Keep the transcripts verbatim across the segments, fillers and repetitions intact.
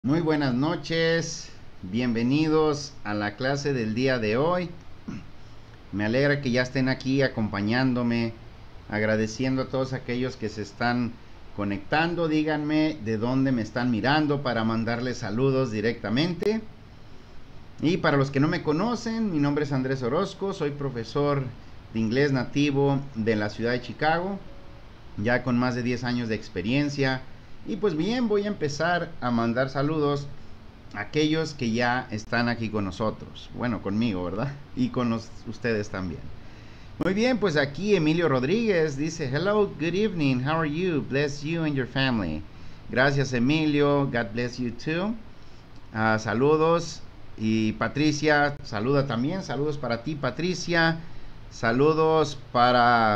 Muy buenas noches, bienvenidos a la clase del día de hoy. Me alegra que ya estén aquí acompañándome, agradeciendo a todos aquellos que se están conectando. Díganme de dónde me están mirando para mandarles saludos directamente. Y para los que no me conocen, mi nombre es Andrés Orozco, soy profesor de inglés nativo de la ciudad de Chicago, ya con más de diez años de experiencia. Y pues bien, voy a empezar a mandar saludos a aquellos que ya están aquí con nosotros. Bueno, conmigo, ¿verdad? Y con los, ustedes también. Muy bien, pues aquí Emilio Rodríguez dice: Hello, good evening, how are you? Bless you and your family. Gracias, Emilio, God bless you too. Uh, saludos. Y Patricia, saluda también. Saludos para ti, Patricia. Saludos para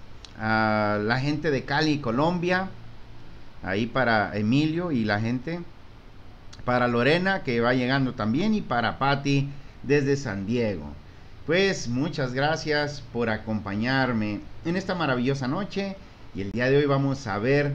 uh, la gente de Cali, Colombia. Ahí para Emilio y la gente, para Lorena que va llegando también, y para Patti desde San Diego. Pues muchas gracias por acompañarme en esta maravillosa noche, y el día de hoy vamos a ver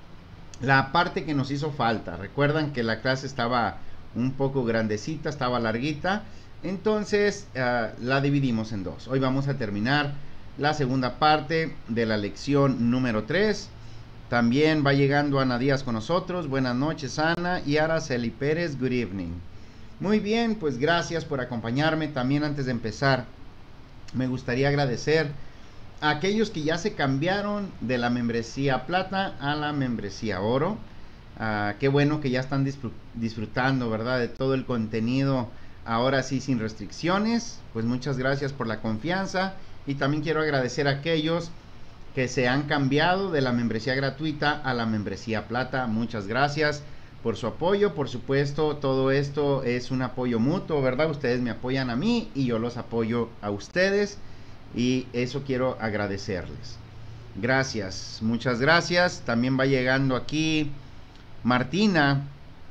la parte que nos hizo falta. Recuerdan que la clase estaba un poco grandecita, estaba larguita, entonces uh, la dividimos en dos. Hoy vamos a terminar la segunda parte de la lección número tres. También va llegando Ana Díaz con nosotros. Buenas noches, Ana. Y Araceli Pérez, good evening. Muy bien, pues gracias por acompañarme. También, antes de empezar, me gustaría agradecer a aquellos que ya se cambiaron de la membresía plata a la membresía oro. Uh, qué bueno que ya están disfrutando, ¿verdad?, de todo el contenido, ahora sí sin restricciones. Pues muchas gracias por la confianza. Y también quiero agradecer a aquellos que se han cambiado de la membresía gratuita a la membresía plata. Muchas gracias por su apoyo. Por supuesto, todo esto es un apoyo mutuo, ¿verdad? Ustedes me apoyan a mí y yo los apoyo a ustedes, y eso quiero agradecerles. Gracias, muchas gracias. También va llegando aquí Martina,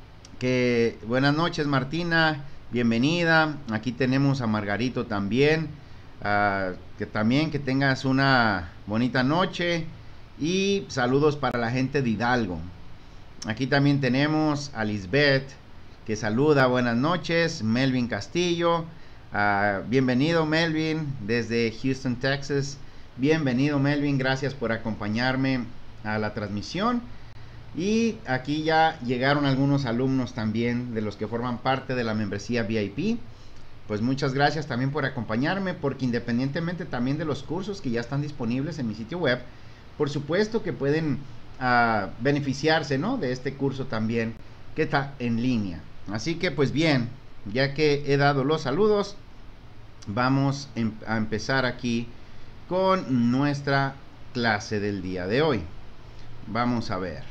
que buenas noches, Martina, bienvenida. Aquí tenemos a Margarito también. Uh, que también que tengas una bonita noche, y saludos para la gente de Hidalgo. Aquí también tenemos a Lisbeth, que saluda, buenas noches. Melvin Castillo, uh, bienvenido Melvin desde Houston, Texas. Bienvenido Melvin, gracias por acompañarme a la transmisión. Y aquí ya llegaron algunos alumnos también de los que forman parte de la membresía V I P. Pues muchas gracias también por acompañarme, porque independientemente también de los cursos que ya están disponibles en mi sitio web, por supuesto que pueden uh, beneficiarse, ¿no?, de este curso también que está en línea. Así que pues bien, ya que he dado los saludos, vamos a empezar aquí con nuestra clase del día de hoy. Vamos a ver.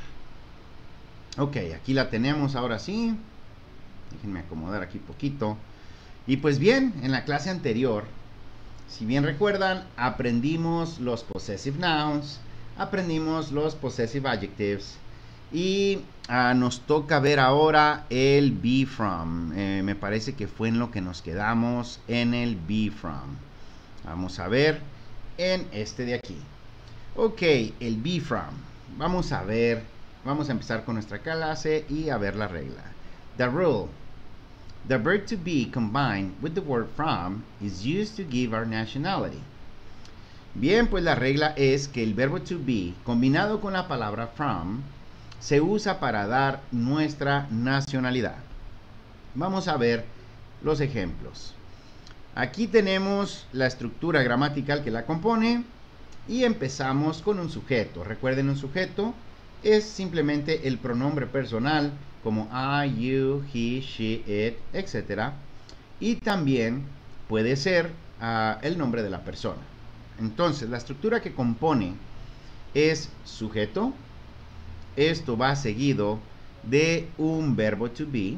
Ok, aquí la tenemos ahora sí. Déjenme acomodar aquí poquito. Y pues bien, en la clase anterior, si bien recuerdan, aprendimos los possessive nouns, aprendimos los possessive adjectives, y uh, nos toca ver ahora el be from. Eh, me parece que fue en lo que nos quedamos, en el be from. Vamos a ver en este de aquí. Ok, el be from. Vamos a ver, vamos a empezar con nuestra clase y a ver la regla. The rule. The verb to be combined with the word from is used to give our nationality. Bien, pues la regla es que el verbo to be combinado con la palabra from se usa para dar nuestra nacionalidad. Vamos a ver los ejemplos. Aquí tenemos la estructura gramatical que la compone, y empezamos con un sujeto. Recuerden, un sujeto es simplemente el pronombre personal, como I, you, he, she, it, etcétera. Y también puede ser uh, el nombre de la persona. Entonces, la estructura que compone es sujeto. Esto va seguido de un verbo to be.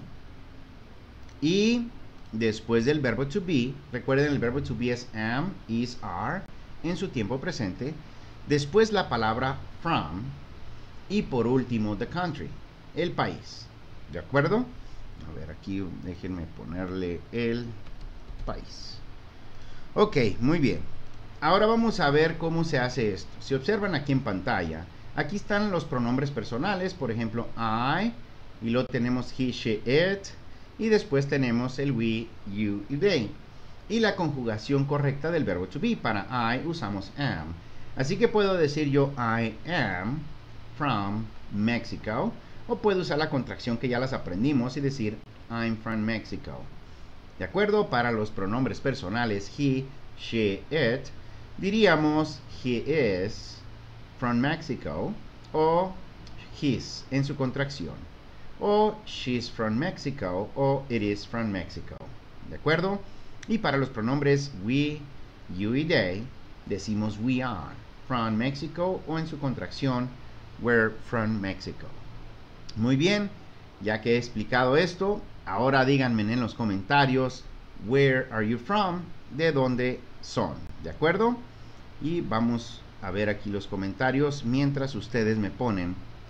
Y después del verbo to be, recuerden, el verbo to be es am, is, are, en su tiempo presente. Después la palabra from. Y por último, the country, el país. ¿De acuerdo? A ver, aquí déjenme ponerle el país. Ok, muy bien. Ahora vamos a ver cómo se hace esto. Si observan aquí en pantalla, aquí están los pronombres personales. Por ejemplo, I, y luego tenemos he, she, it, y después tenemos el we, you y they. Y la conjugación correcta del verbo to be. Para I usamos am. Así que puedo decir yo I am from Mexico, o puedo usar la contracción que ya las aprendimos y decir I'm from Mexico. ¿De acuerdo? Para los pronombres personales he, she, it, diríamos he is from Mexico o his en su contracción, o she's from Mexico o it is from Mexico. ¿De acuerdo? Y para los pronombres we, you y they, decimos we are from Mexico o en su contracción we're from Mexico. Muy bien, ya que he explicado esto, ahora díganme en los comentarios where are you from, de dónde son. ¿De acuerdo? Y vamos a ver aquí los comentarios mientras ustedes me ponen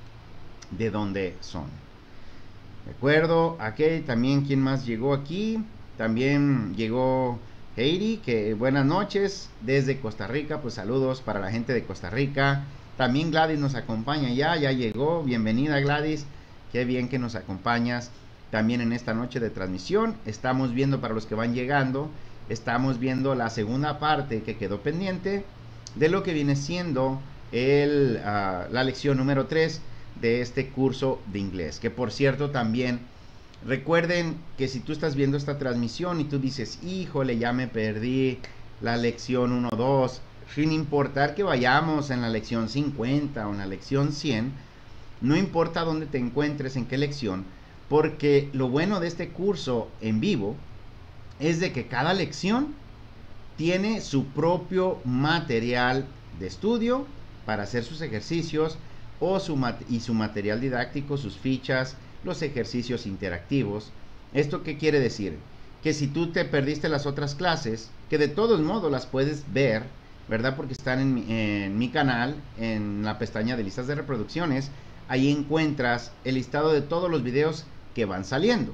de dónde son. ¿De acuerdo? Aquí también, ¿quién más llegó aquí? También llegó Heidi, que buenas noches desde Costa Rica, pues saludos para la gente de Costa Rica. También Gladys nos acompaña ya, ya llegó, bienvenida Gladys, qué bien que nos acompañas también en esta noche de transmisión. Estamos viendo, para los que van llegando, estamos viendo la segunda parte que quedó pendiente de lo que viene siendo el, uh, la lección número tres de este curso de inglés, que por cierto también recuerden que si tú estás viendo esta transmisión y tú dices, híjole, ya me perdí la lección uno, dos, sin importar que vayamos en la lección cincuenta o en la lección cien, no importa dónde te encuentres, en qué lección, porque lo bueno de este curso en vivo es de que cada lección tiene su propio material de estudio para hacer sus ejercicios o su mat y su material didáctico, sus fichas, los ejercicios interactivos. ¿Esto qué quiere decir? Que si tú te perdiste las otras clases, que de todos modos las puedes ver, ¿verdad? Porque están en mi, en mi canal, en la pestaña de listas de reproducciones. Ahí encuentras el listado de todos los videos que van saliendo.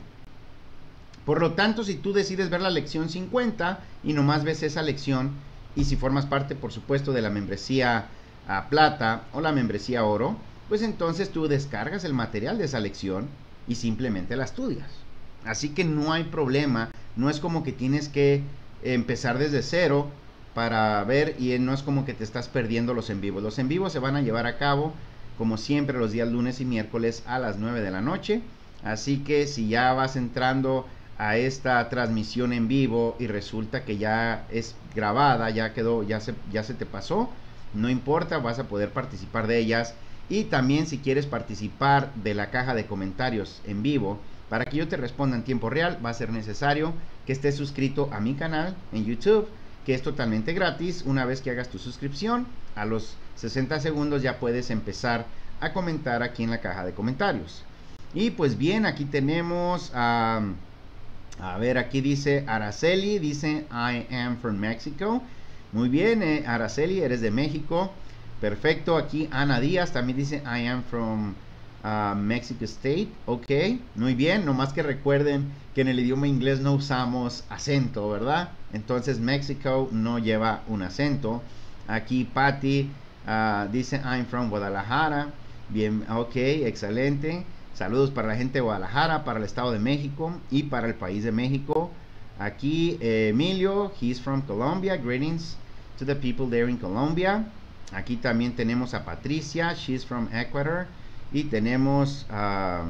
Por lo tanto, si tú decides ver la lección cincuenta y nomás ves esa lección, y si formas parte, por supuesto, de la membresía a plata o la membresía oro, pues entonces tú descargas el material de esa lección y simplemente la estudias. Así que no hay problema, no es como que tienes que empezar desde cero para ver, y no es como que te estás perdiendo los en vivos. Los en vivos se van a llevar a cabo como siempre los días lunes y miércoles a las nueve de la noche. Así que si ya vas entrando a esta transmisión en vivo y resulta que ya es grabada, ya quedó, ya se, ya se te pasó, no importa, vas a poder participar de ellas. Y también si quieres participar de la caja de comentarios en vivo, para que yo te responda en tiempo real, va a ser necesario que estés suscrito a mi canal en YouTube, que es totalmente gratis. Una vez que hagas tu suscripción, a los sesenta segundos ya puedes empezar a comentar aquí en la caja de comentarios. Y pues bien, aquí tenemos a... Um, a ver, aquí dice Araceli, dice I am from Mexico. Muy bien, eh, Araceli, eres de México. Perfecto. Aquí Ana Díaz también dice I am from uh, Mexico State. Ok, muy bien. Nomás que recuerden que en el idioma inglés no usamos acento, ¿verdad? Entonces México no lleva un acento. Aquí Patty uh, dice I'm from Guadalajara. Bien, ok, excelente. Saludos para la gente de Guadalajara, para el Estado de México y para el país de México. Aquí eh, Emilio, he's from Colombia. Greetings to the people there in Colombia. Aquí también tenemos a Patricia, she's from Ecuador. Y tenemos, uh,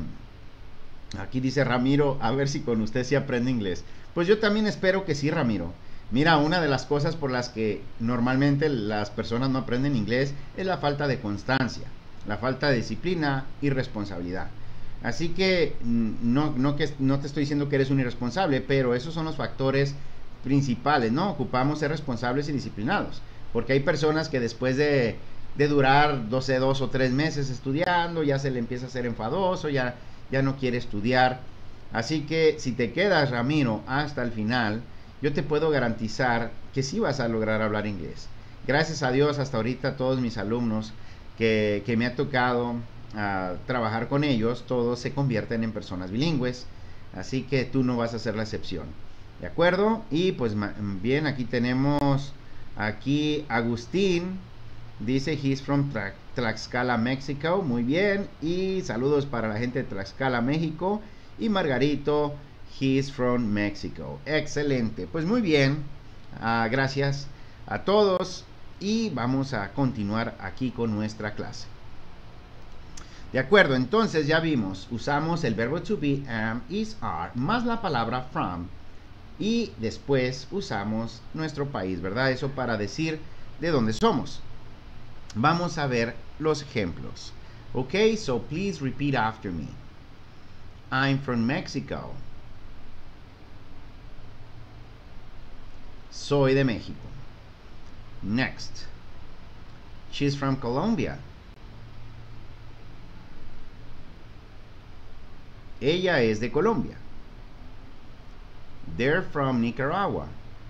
aquí dice Ramiro, a ver si con usted sí aprende inglés. Pues yo también espero que sí, Ramiro. Mira, una de las cosas por las que normalmente las personas no aprenden inglés es la falta de constancia, la falta de disciplina y responsabilidad. Así que no, no, que no te estoy diciendo que eres un irresponsable, pero esos son los factores principales, ¿no? Ocupamos ser responsables y disciplinados, porque hay personas que después de, de durar doce, dos o tres meses estudiando, ya se le empieza a hacer enfadoso, ya, ya no quiere estudiar. Así que si te quedas, Ramiro, hasta el final, yo te puedo garantizar que sí vas a lograr hablar inglés. Gracias a Dios, hasta ahorita todos mis alumnos que, que me ha tocado a trabajar con ellos, todos se convierten en personas bilingües, así que tú no vas a ser la excepción, ¿de acuerdo? Y pues bien, aquí tenemos aquí Agustín, Dice, he's from Tra Tlaxcala, México. Muy bien. Y saludos para la gente de Tlaxcala, México. Y Margarito, he's from Mexico. Excelente. Pues muy bien. Uh, gracias a todos. Y vamos a continuar aquí con nuestra clase. De acuerdo, entonces ya vimos, usamos el verbo to be, am, is, are, más la palabra from. Y después usamos nuestro país, ¿verdad? Eso para decir de dónde somos. Vamos a ver los ejemplos. Ok, so please repeat after me. I'm from Mexico. Soy de México. Next. She's from Colombia. Ella es de Colombia. They're from Nicaragua.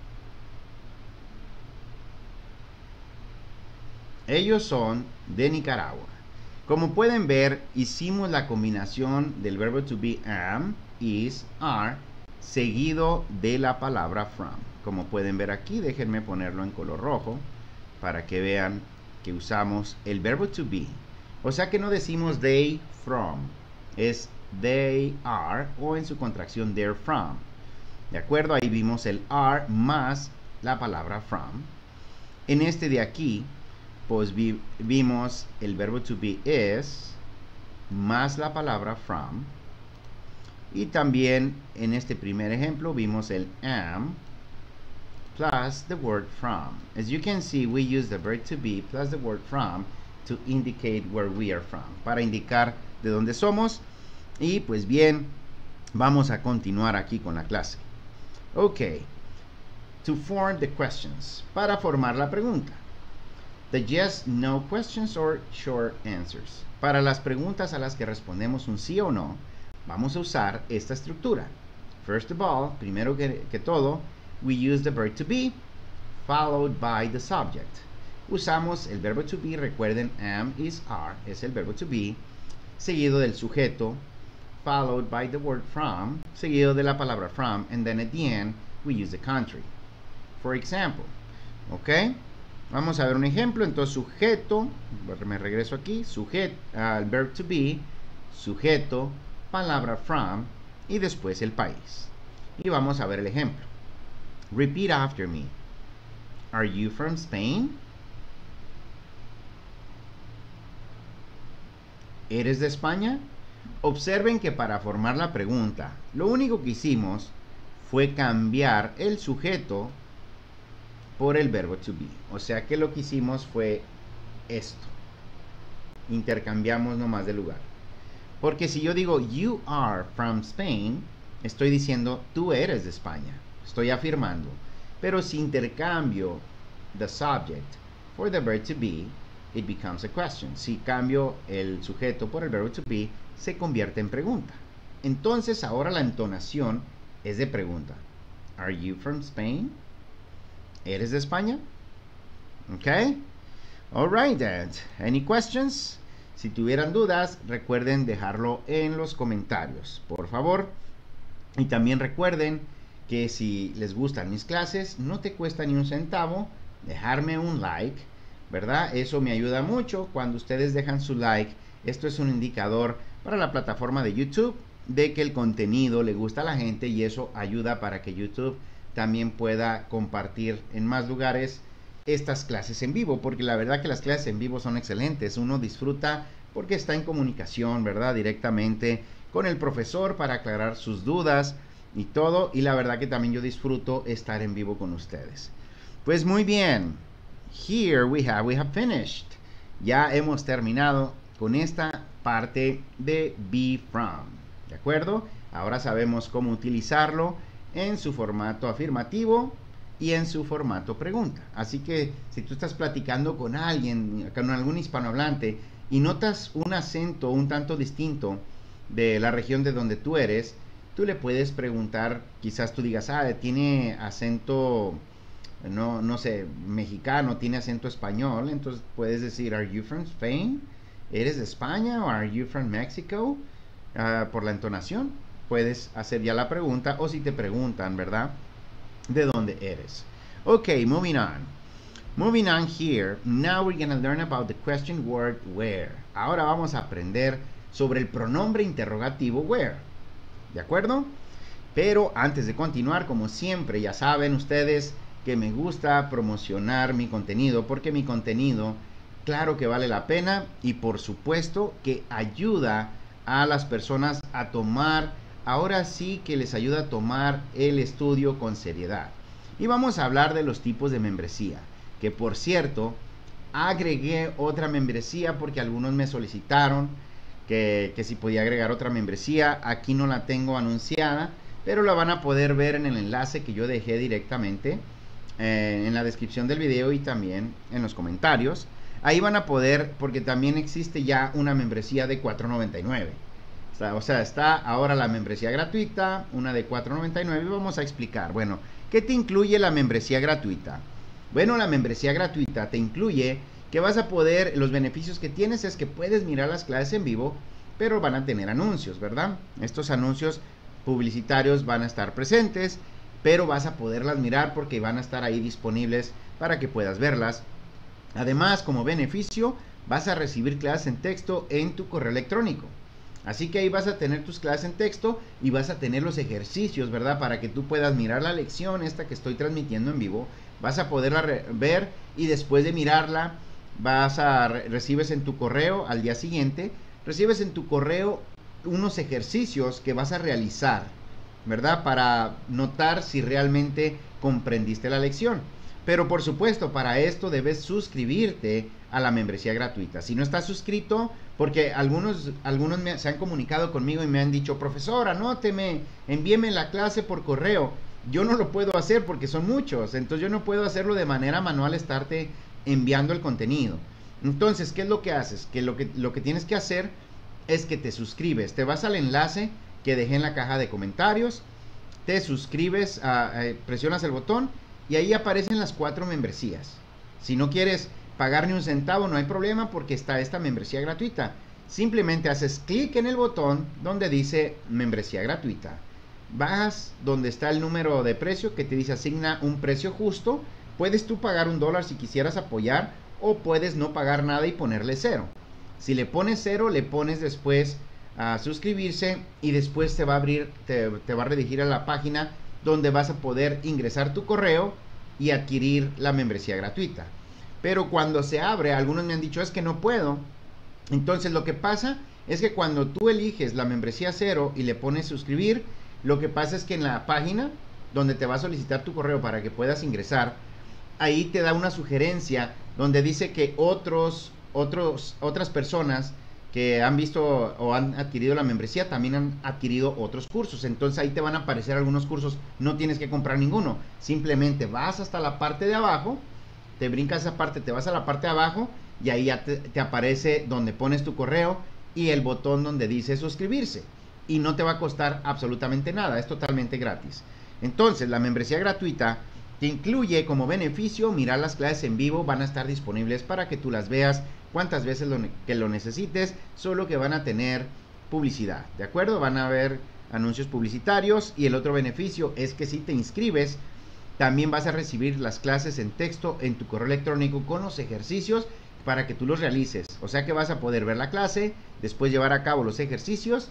Ellos son de Nicaragua. Como pueden ver, hicimos la combinación del verbo to be, am, is, are, seguido de la palabra from. Como pueden ver aquí, déjenme ponerlo en color rojo para que vean que usamos el verbo to be. O sea que no decimos they from, es they are o en su contracción they're from. ¿De acuerdo? Ahí vimos el are más la palabra from. En este de aquí, pues vi, vimos el verbo to be is más la palabra from. Y también en este primer ejemplo vimos el am plus the word from. As you can see, we use the verb to be plus the word from to indicate where we are from. Para indicar de dónde somos. Y pues bien, vamos a continuar aquí con la clase. Ok. To form the questions. Para formar la pregunta. The yes, no questions or short answers. Para las preguntas a las que respondemos un sí o no, vamos a usar esta estructura. First of all, primero que, que todo, we use the verb to be, followed by the subject. Usamos el verbo to be, recuerden, am, is, are, es el verbo to be, seguido del sujeto, followed by the word from, seguido de la palabra from, and then at the end, we use the country. For example, ok, vamos a ver un ejemplo. Entonces, sujeto, me regreso aquí, sujeto, al uh, verb to be, sujeto, palabra from, y después el país. Y vamos a ver el ejemplo. Repeat after me. Are you from Spain? ¿Eres de España? Observen que para formar la pregunta, lo único que hicimos fue cambiar el sujeto por el verbo to be. O sea que lo que hicimos fue esto. Intercambiamos nomás de lugar. Porque si yo digo, you are from Spain, estoy diciendo, tú eres de España. Estoy afirmando. Pero si intercambio the subject for the verb to be, it becomes a question. Si cambio el sujeto por el verbo to be, se convierte en pregunta. Entonces ahora la entonación es de pregunta. Are you from Spain? ¿Eres de España? Ok. Alright then. Any questions? Si tuvieran dudas, recuerden dejarlo en los comentarios, por favor. Y también recuerden que si les gustan mis clases, no te cuesta ni un centavo dejarme un like, ¿verdad? Eso me ayuda mucho. Cuando ustedes dejan su like, esto es un indicador para la plataforma de YouTube de que el contenido le gusta a la gente, y eso ayuda para que YouTube también pueda compartir en más lugares estas clases en vivo, porque la verdad que las clases en vivo son excelentes. Uno disfruta porque está en comunicación, ¿verdad? Directamente con el profesor para aclarar sus dudas y todo, y la verdad que también yo disfruto estar en vivo con ustedes. Pues muy bien, here we have, we have finished. Ya hemos terminado con esta parte de be from, ¿de acuerdo? Ahora sabemos cómo utilizarlo en su formato afirmativo y en su formato pregunta. Así que si tú estás platicando con alguien, con algún hispanohablante, y notas un acento un tanto distinto de la región de donde tú eres, tú le puedes preguntar, quizás tú digas, ah, tiene acento, no, no sé, mexicano, tiene acento español, entonces puedes decir, are you from Spain? ¿Eres de España? ¿O are you from Mexico? Uh, por la entonación puedes hacer ya la pregunta, o si te preguntan, ¿verdad?, de dónde eres. Ok, moving on. Moving on here, now we're going to learn about the question word where. Ahora vamos a aprender sobre el pronombre interrogativo where. ¿De acuerdo? Pero antes de continuar, como siempre, ya saben ustedes que me gusta promocionar mi contenido, porque mi contenido, claro que vale la pena y por supuesto que ayuda a las personas a tomar, ahora sí que les ayuda a tomar el estudio con seriedad. Y vamos a hablar de los tipos de membresía, que por cierto, agregué otra membresía porque algunos me solicitaron que, que si podía agregar otra membresía. Aquí no la tengo anunciada, pero la van a poder ver en el enlace que yo dejé directamente eh, en la descripción del video y también en los comentarios. Ahí van a poder, porque también existe ya una membresía de cuatro noventa y nueve. O sea, o sea, está ahora la membresía gratuita, una de cuatro noventa y nueve. Y vamos a explicar, bueno, ¿qué te incluye la membresía gratuita? Bueno, la membresía gratuita te incluye que vas a poder, los beneficios que tienes es que puedes mirar las clases en vivo, pero van a tener anuncios, ¿verdad? Estos anuncios publicitarios van a estar presentes, pero vas a poderlas mirar porque van a estar ahí disponibles para que puedas verlas. Además, como beneficio, vas a recibir clases en texto en tu correo electrónico. Así que ahí vas a tener tus clases en texto y vas a tener los ejercicios, ¿verdad? Para que tú puedas mirar la lección esta que estoy transmitiendo en vivo. Vas a poderla ver y después de mirarla, vas a re recibes en tu correo al día siguiente, recibes en tu correo unos ejercicios que vas a realizar, ¿verdad? Para notar si realmente comprendiste la lección. Pero por supuesto, para esto debes suscribirte a la membresía gratuita. Si no estás suscrito, porque algunos, algunos me, se han comunicado conmigo y me han dicho, profesor, anóteme, envíeme la clase por correo. Yo no lo puedo hacer porque son muchos, entonces yo no puedo hacerlo de manera manual, estarte enviando el contenido. Entonces, ¿qué es lo que haces? Que lo que, lo que tienes que hacer es que te suscribes, te vas al enlace que dejé en la caja de comentarios, te suscribes, a, a, presionas el botón y ahí aparecen las cuatro membresías. Si no quieres pagar ni un centavo, no hay problema porque está esta membresía gratuita. Simplemente haces clic en el botón donde dice membresía gratuita. Bajas donde está el número de precio que te dice asigna un precio justo. Puedes tú pagar un dólar si quisieras apoyar o puedes no pagar nada y ponerle cero. Si le pones cero, le pones después a suscribirse y después te va a abrir, te, te va a redirigir a la página donde vas a poder ingresar tu correo y adquirir la membresía gratuita. Pero cuando se abre, algunos me han dicho es que no puedo. Entonces lo que pasa es que cuando tú eliges la membresía cero y le pones suscribir, lo que pasa es que en la página donde te va a solicitar tu correo para que puedas ingresar, ahí te da una sugerencia donde dice que otros, otros, otras personas que han visto o han adquirido la membresía también han adquirido otros cursos. Entonces ahí te van a aparecer algunos cursos, no tienes que comprar ninguno, simplemente vas hasta la parte de abajo, te brincas esa parte, te vas a la parte de abajo y ahí ya te, te aparece donde pones tu correo y el botón donde dice suscribirse y no te va a costar absolutamente nada, es totalmente gratis. Entonces la membresía gratuita te incluye como beneficio mirar las clases en vivo, van a estar disponibles para que tú las veas cuantas veces lo que lo necesites, solo que van a tener publicidad, ¿de acuerdo? Van a haber anuncios publicitarios y el otro beneficio es que si te inscribes, también vas a recibir las clases en texto en tu correo electrónico con los ejercicios para que tú los realices. O sea que vas a poder ver la clase, después llevar a cabo los ejercicios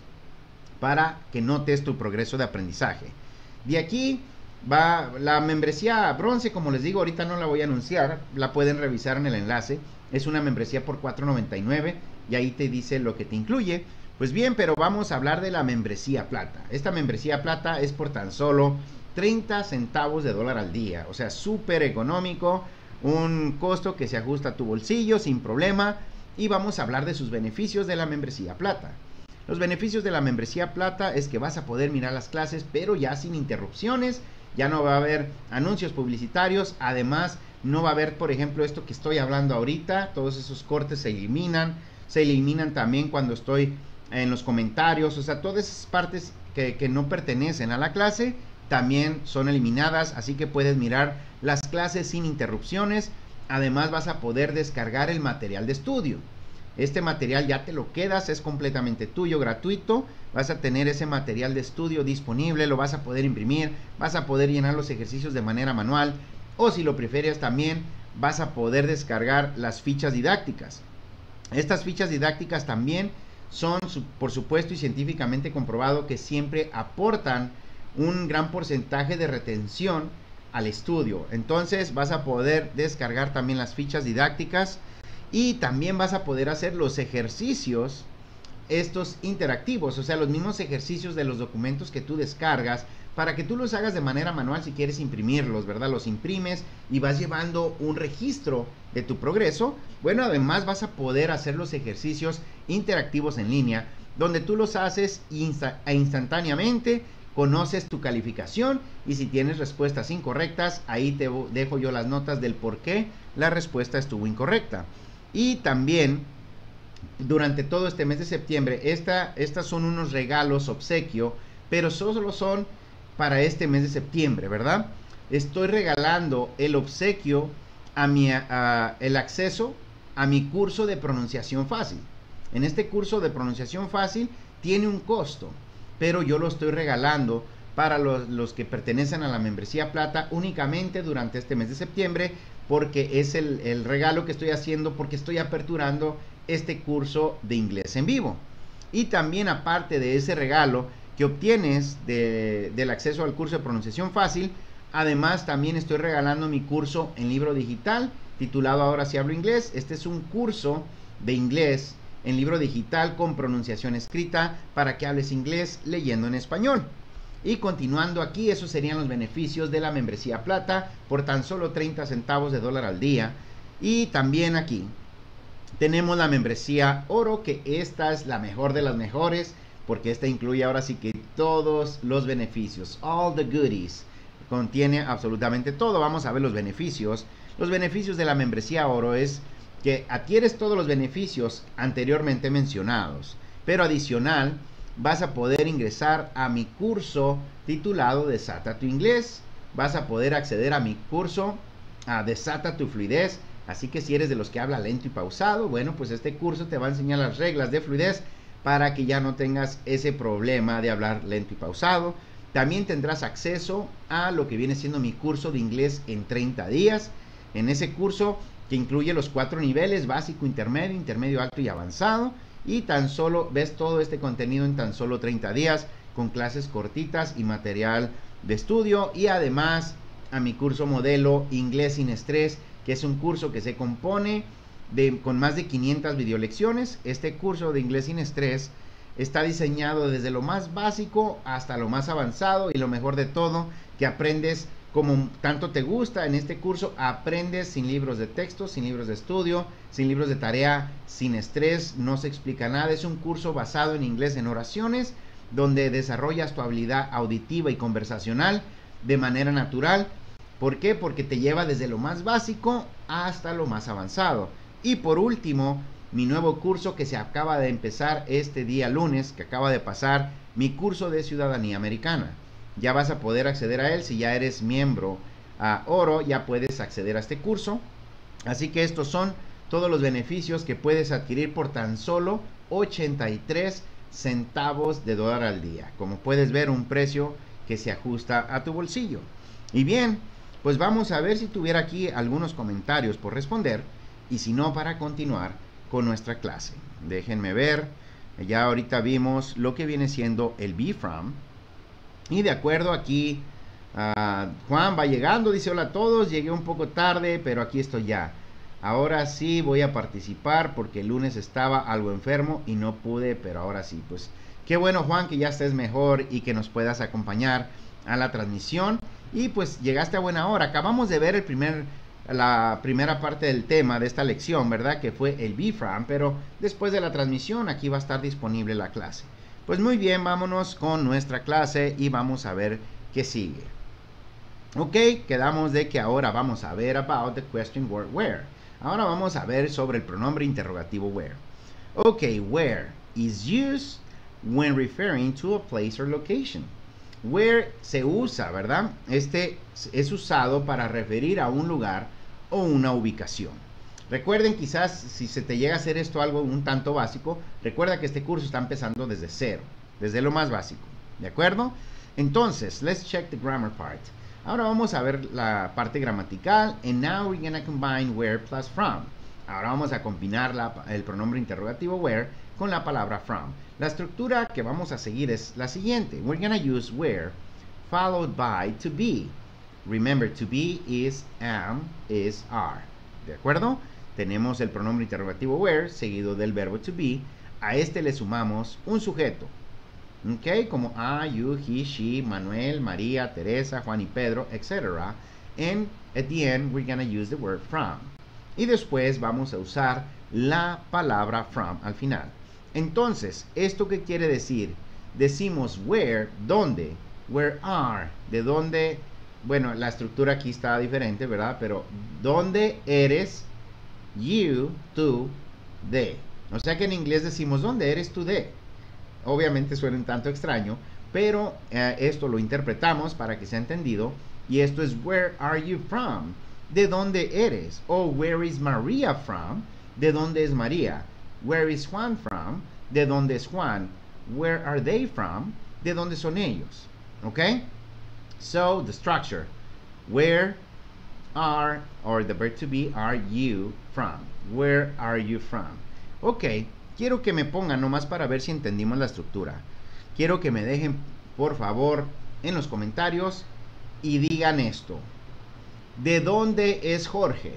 para que notes tu progreso de aprendizaje. De aquí va la membresía bronce, como les digo, ahorita no la voy a anunciar, la pueden revisar en el enlace. Es una membresía por cuatro noventa y nueve y ahí te dice lo que te incluye. Pues bien, pero vamos a hablar de la membresía plata. Esta membresía plata es por tan solo treinta centavos de dólar al día, o sea, súper económico, un costo que se ajusta a tu bolsillo sin problema. Y vamos a hablar de sus beneficios de la membresía plata. Los beneficios de la membresía plata es que vas a poder mirar las clases, pero ya sin interrupciones, ya no va a haber anuncios publicitarios, además no va a haber, por ejemplo, esto que estoy hablando ahorita, todos esos cortes se eliminan, se eliminan también cuando estoy en los comentarios, o sea, todas esas partes que, que no pertenecen a la clase también son eliminadas, así que puedes mirar las clases sin interrupciones. Además vas a poder descargar el material de estudio. Este material ya te lo quedas, es completamente tuyo, gratuito. Vas a tener ese material de estudio disponible, lo vas a poder imprimir, vas a poder llenar los ejercicios de manera manual. O si lo prefieres también, vas a poder descargar las fichas didácticas. Estas fichas didácticas también son, por supuesto y científicamente comprobado, que siempre aportan un gran porcentaje de retención al estudio. Entonces vas a poder descargar también las fichas didácticas y también vas a poder hacer los ejercicios estos interactivos, o sea, los mismos ejercicios de los documentos que tú descargas, para que tú los hagas de manera manual si quieres imprimirlos, ¿verdad? Los imprimes y vas llevando un registro de tu progreso. Bueno, además vas a poder hacer los ejercicios interactivos en línea, donde tú los haces insta e instantáneamente, conoces tu calificación y si tienes respuestas incorrectas, ahí te dejo yo las notas del por qué la respuesta estuvo incorrecta. Y también durante todo este mes de septiembre, esta, estas son unos regalos obsequio, pero solo son para este mes de septiembre, ¿verdad? Estoy regalando el obsequio a mi, a, el acceso a mi curso de pronunciación fácil. En este curso de pronunciación fácil tiene un costo, pero yo lo estoy regalando para los, los que pertenecen a la membresía plata únicamente durante este mes de septiembre, porque es el, el regalo que estoy haciendo, porque estoy aperturando este curso de inglés en vivo. Y también, aparte de ese regalo que obtienes de, del acceso al curso de pronunciación fácil, además también estoy regalando mi curso en libro digital titulado Ahora sí hablo inglés. Este es un curso de inglés en libro digital con pronunciación escrita para que hables inglés leyendo en español. Y continuando aquí, esos serían los beneficios de la membresía plata por tan solo treinta centavos de dólar al día. Y también aquí tenemos la membresía oro, que esta es la mejor de las mejores, porque esta incluye ahora sí que todos los beneficios, all the goodies, contiene absolutamente todo. Vamos a ver los beneficios. Los beneficios de la membresía oro es que adquieres todos los beneficios anteriormente mencionados, pero adicional vas a poder ingresar a mi curso titulado Desata tu Inglés. Vas a poder acceder a mi curso a Desata tu Fluidez. Así que si eres de los que habla lento y pausado, bueno, pues este curso te va a enseñar las reglas de fluidez para que ya no tengas ese problema de hablar lento y pausado. También tendrás acceso a lo que viene siendo mi curso de inglés en treinta días. En ese curso, que incluye los cuatro niveles: básico, intermedio, intermedio alto y avanzado. Y tan solo ves todo este contenido en tan solo treinta días, con clases cortitas y material de estudio. Y además a mi curso modelo Inglés sin Estrés, que es un curso que se compone de, con más de quinientas videolecciones. Este curso de Inglés sin Estrés está diseñado desde lo más básico hasta lo más avanzado, y lo mejor de todo, que aprendes como tanto te gusta. En este curso aprendes sin libros de texto, sin libros de estudio, sin libros de tarea, sin estrés, no se explica nada. Es un curso basado en inglés en oraciones, donde desarrollas tu habilidad auditiva y conversacional de manera natural. ¿Por qué? Porque te lleva desde lo más básico hasta lo más avanzado. Y por último, mi nuevo curso que se acaba de empezar este día lunes, que acaba de pasar, mi curso de ciudadanía americana. Ya vas a poder acceder a él. Si ya eres miembro a oro, ya puedes acceder a este curso. Así que estos son todos los beneficios que puedes adquirir por tan solo ochenta y tres centavos de dólar al día. Como puedes ver, un precio que se ajusta a tu bolsillo. Y bien, pues vamos a ver si tuviera aquí algunos comentarios por responder, y si no, para continuar con nuestra clase. Déjenme ver. Ya ahorita vimos lo que viene siendo el be from. Y de acuerdo aquí, uh, Juan va llegando, dice: hola a todos, llegué un poco tarde, pero aquí estoy ya. Ahora sí voy a participar porque el lunes estaba algo enfermo y no pude, pero ahora sí. Pues qué bueno, Juan, que ya estés mejor y que nos puedas acompañar a la transmisión. Y pues llegaste a buena hora. Acabamos de ver el primer, la primera parte del tema de esta lección, ¿verdad? Que fue el be from, pero después de la transmisión aquí va a estar disponible la clase. Pues muy bien, vámonos con nuestra clase y vamos a ver qué sigue. Ok, quedamos de que ahora vamos a ver about the question word where. Ahora vamos a ver sobre el pronombre interrogativo where. Ok, where is used when referring to a place or location. Where se usa, ¿verdad? Este es usado para referir a un lugar o una ubicación. Recuerden, quizás si se te llega a hacer esto algo un tanto básico, recuerda que este curso está empezando desde cero, desde lo más básico, ¿de acuerdo? Entonces, let's check the grammar part. Ahora vamos a ver la parte gramatical. And now we're gonna combine where plus from. Ahora vamos a combinar la, el pronombre interrogativo where con la palabra from. La estructura que vamos a seguir es la siguiente. We're gonna use where followed by to be. Remember, to be is am, is, are. ¿De acuerdo? Tenemos el pronombre interrogativo where seguido del verbo to be. A este le sumamos un sujeto. ¿Ok? Como I, you, he, she, Manuel, María, Teresa, Juan y Pedro, etcétera. And at the end, we're gonna use the word from. Y después vamos a usar la palabra from al final. Entonces, ¿esto qué quiere decir? Decimos where, ¿dónde? Where are, ¿de dónde? Bueno, la estructura aquí está diferente, ¿verdad? Pero, ¿dónde eres? You, tú, de. O sea que en inglés decimos, ¿dónde eres tú de? Obviamente suena un tanto extraño, pero eh, esto lo interpretamos para que sea entendido. Y esto es, where are you from? ¿De dónde eres? O where is Maria from? ¿De dónde es María? Where is Juan from? ¿De dónde es Juan? Where are they from? ¿De dónde son ellos? ¿Ok? So, the structure. Where are, or the verb to be, are you from? Where are you from? Ok, quiero que me pongan nomás para ver si entendimos la estructura. Quiero que me dejen, por favor, en los comentarios y digan esto. ¿De dónde es Jorge?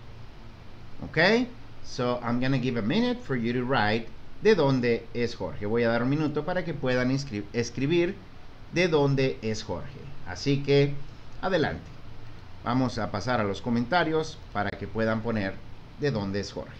Ok, so I'm gonna give a minute for you to write ¿de dónde es Jorge? Voy a dar un minuto para que puedan escribir ¿de dónde es Jorge? Así que, adelante. Vamos a pasar a los comentarios para que puedan poner ¿de dónde es Jorge?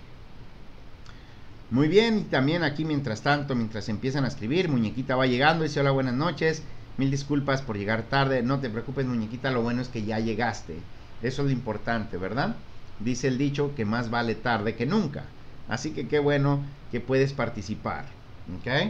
Muy bien, y también aquí mientras tanto, mientras empiezan a escribir, Muñequita va llegando, dice hola, buenas noches, mil disculpas por llegar tarde, no te preocupes Muñequita, lo bueno es que ya llegaste, eso es lo importante, ¿verdad? Dice el dicho que más vale tarde que nunca, así que qué bueno que puedes participar, ¿ok?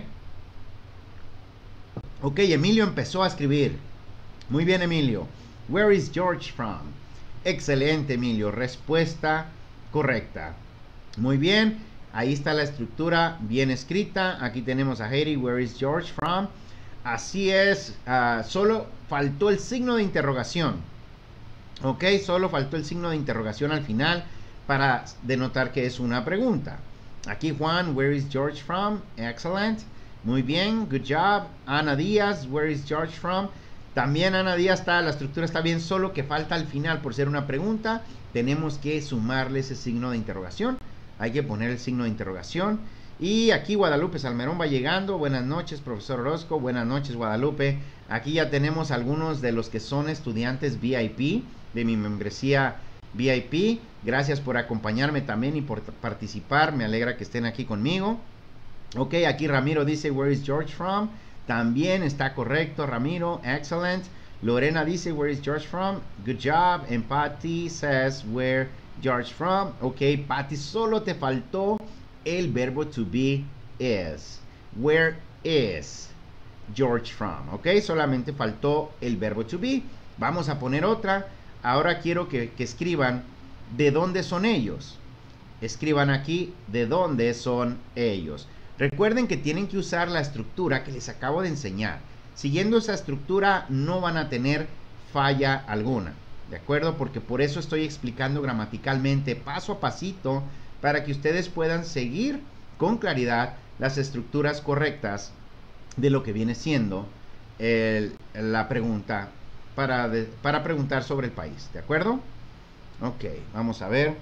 Ok, Emilio empezó a escribir, muy bien Emilio, where is George from? Excelente Emilio, respuesta correcta, muy bien. Ahí está la estructura bien escrita. Aquí tenemos a Heidi. Where is George from? Así es. Uh, solo faltó el signo de interrogación. Ok, solo faltó el signo de interrogación al final para denotar que es una pregunta. Aquí Juan. Where is George from? Excellent. Muy bien. Good job. Ana Díaz. Where is George from? También Ana Díaz está. La estructura está bien. Solo que falta al final por ser una pregunta. Tenemos que sumarle ese signo de interrogación. Hay que poner el signo de interrogación. Y aquí Guadalupe Salmerón va llegando. Buenas noches, profesor Orozco. Buenas noches, Guadalupe. Aquí ya tenemos algunos de los que son estudiantes V I P de mi membresía V I P. Gracias por acompañarme también y por participar. Me alegra que estén aquí conmigo. Ok, aquí Ramiro dice, where is George from? También está correcto, Ramiro. Excellent. Lorena dice, where is George from? Good job. And Patty says, where George from? Ok, Patty, solo te faltó el verbo to be is. Where is George from? Ok, solamente faltó el verbo to be. Vamos a poner otra. Ahora quiero que, que escriban de dónde son ellos. Escriban aquí de dónde son ellos. Recuerden que tienen que usar la estructura que les acabo de enseñar. Siguiendo esa estructura no van a tener falla alguna. ¿De acuerdo? Porque por eso estoy explicando gramaticalmente, paso a pasito, para que ustedes puedan seguir con claridad las estructuras correctas de lo que viene siendo el, la pregunta para, de, para preguntar sobre el país. ¿De acuerdo? Ok, vamos a ver.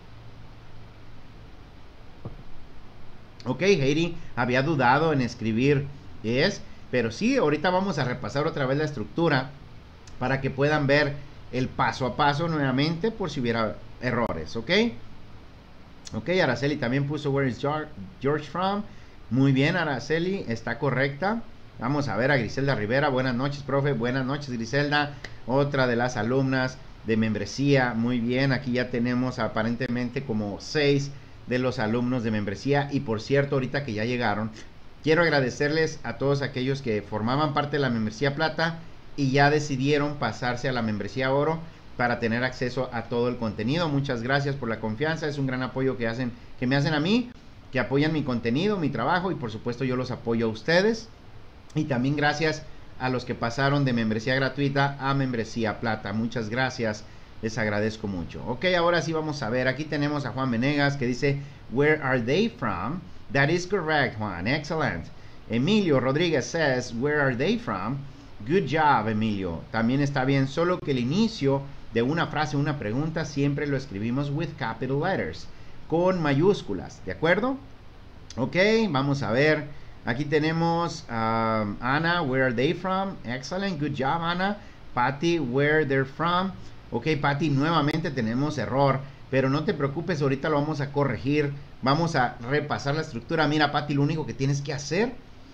Ok, Heidi había dudado en escribir es, pero sí, ahorita vamos a repasar otra vez la estructura para que puedan ver el paso a paso nuevamente por si hubiera errores, ¿ok? Ok, Araceli también puso where is George from. Muy bien, Araceli, está correcta. Vamos a ver a Griselda Rivera. Buenas noches, profe. Buenas noches, Griselda. Otra de las alumnas de membresía. Muy bien, aquí ya tenemos aparentemente como seis de los alumnos de membresía. Y por cierto, ahorita que ya llegaron, quiero agradecerles a todos aquellos que formaban parte de la membresía plata y ya decidieron pasarse a la membresía oro para tener acceso a todo el contenido. Muchas gracias por la confianza, es un gran apoyo que hacen, que me hacen a mí, que apoyan mi contenido, mi trabajo, y por supuesto yo los apoyo a ustedes. Y también gracias a los que pasaron de membresía gratuita a membresía plata. Muchas gracias, les agradezco mucho. Ok, ahora sí vamos a ver. Aquí tenemos a Juan Venegas que dice, where are they from? That is correct, Juan. Excellent. Emilio Rodríguez says, where are they from? Good job, Emilio. También está bien, solo que el inicio de una frase, una pregunta, siempre lo escribimos with capital letters, con mayúsculas, ¿de acuerdo? Ok, vamos a ver. Aquí tenemos um, Ana, where are they from? Excellent, good job, Ana. Patty, where they're from. Ok, Patty, nuevamente tenemos error, pero no te preocupes, ahorita lo vamos a corregir. Vamos a repasar la estructura. Mira, Patty, lo único que tienes que hacer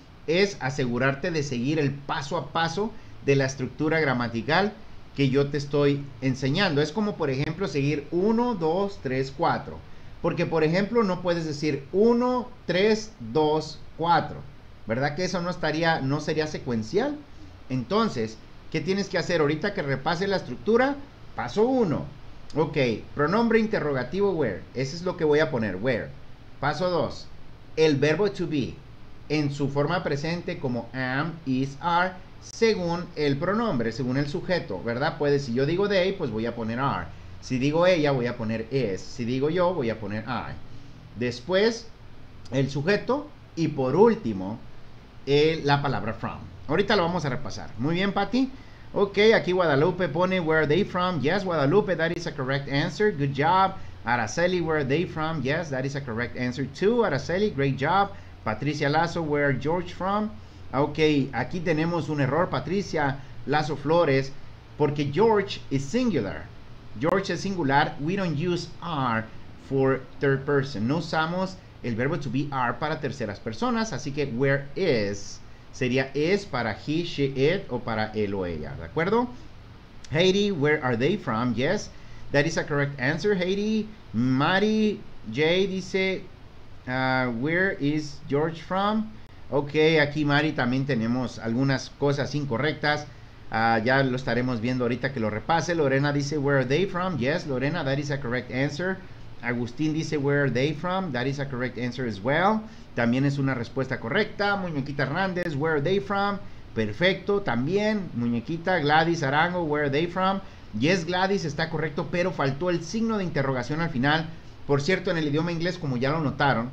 es asegurarte de seguir el paso a paso de la estructura gramatical que yo te estoy enseñando. Es como, por ejemplo, seguir uno, dos, tres, cuatro. Porque, por ejemplo, no puedes decir uno, tres, dos, cuatro. ¿Verdad que eso no estaría, no sería secuencial? Entonces, ¿qué tienes que hacer? Ahorita que repase la estructura, paso uno. Ok, pronombre interrogativo where. Ese es lo que voy a poner, where. Paso dos, el verbo to be en su forma presente como am, is, are, según el pronombre, según el sujeto, ¿verdad? Pues si yo digo they, pues voy a poner are. Si digo ella, voy a poner is. Si digo yo, voy a poner I. Después, el sujeto. Y por último, eh, la palabra from. Ahorita lo vamos a repasar. Muy bien, Patty. Ok, aquí Guadalupe pone, where are they from? Yes, Guadalupe, that is a correct answer. Good job. Araceli, where are they from? Yes, that is a correct answer too. Araceli, great job. Patricia Lazo, where are George from? Ok, aquí tenemos un error, Patricia Lazo Flores, porque George is singular. George es singular. We don't use are for third person. No usamos el verbo to be are para terceras personas, así que where is sería is para he, she, it o para él o ella, ¿de acuerdo? Heidi, where are they from? Yes, that is a correct answer, Heidi. Mari J dice, uh, where is George from? Ok, aquí Mari también tenemos algunas cosas incorrectas. Uh, ya lo estaremos viendo ahorita que lo repase. Lorena dice, where are they from? Yes, Lorena, that is a correct answer. Agustín dice, where are they from? That is a correct answer as well. También es una respuesta correcta. Muñequita Hernández, where are they from? Perfecto, también. Muñequita Gladys Arango, where are they from? Yes, Gladys, está correcto, pero faltó el signo de interrogación al final. Por cierto, en el idioma inglés, como ya lo notaron,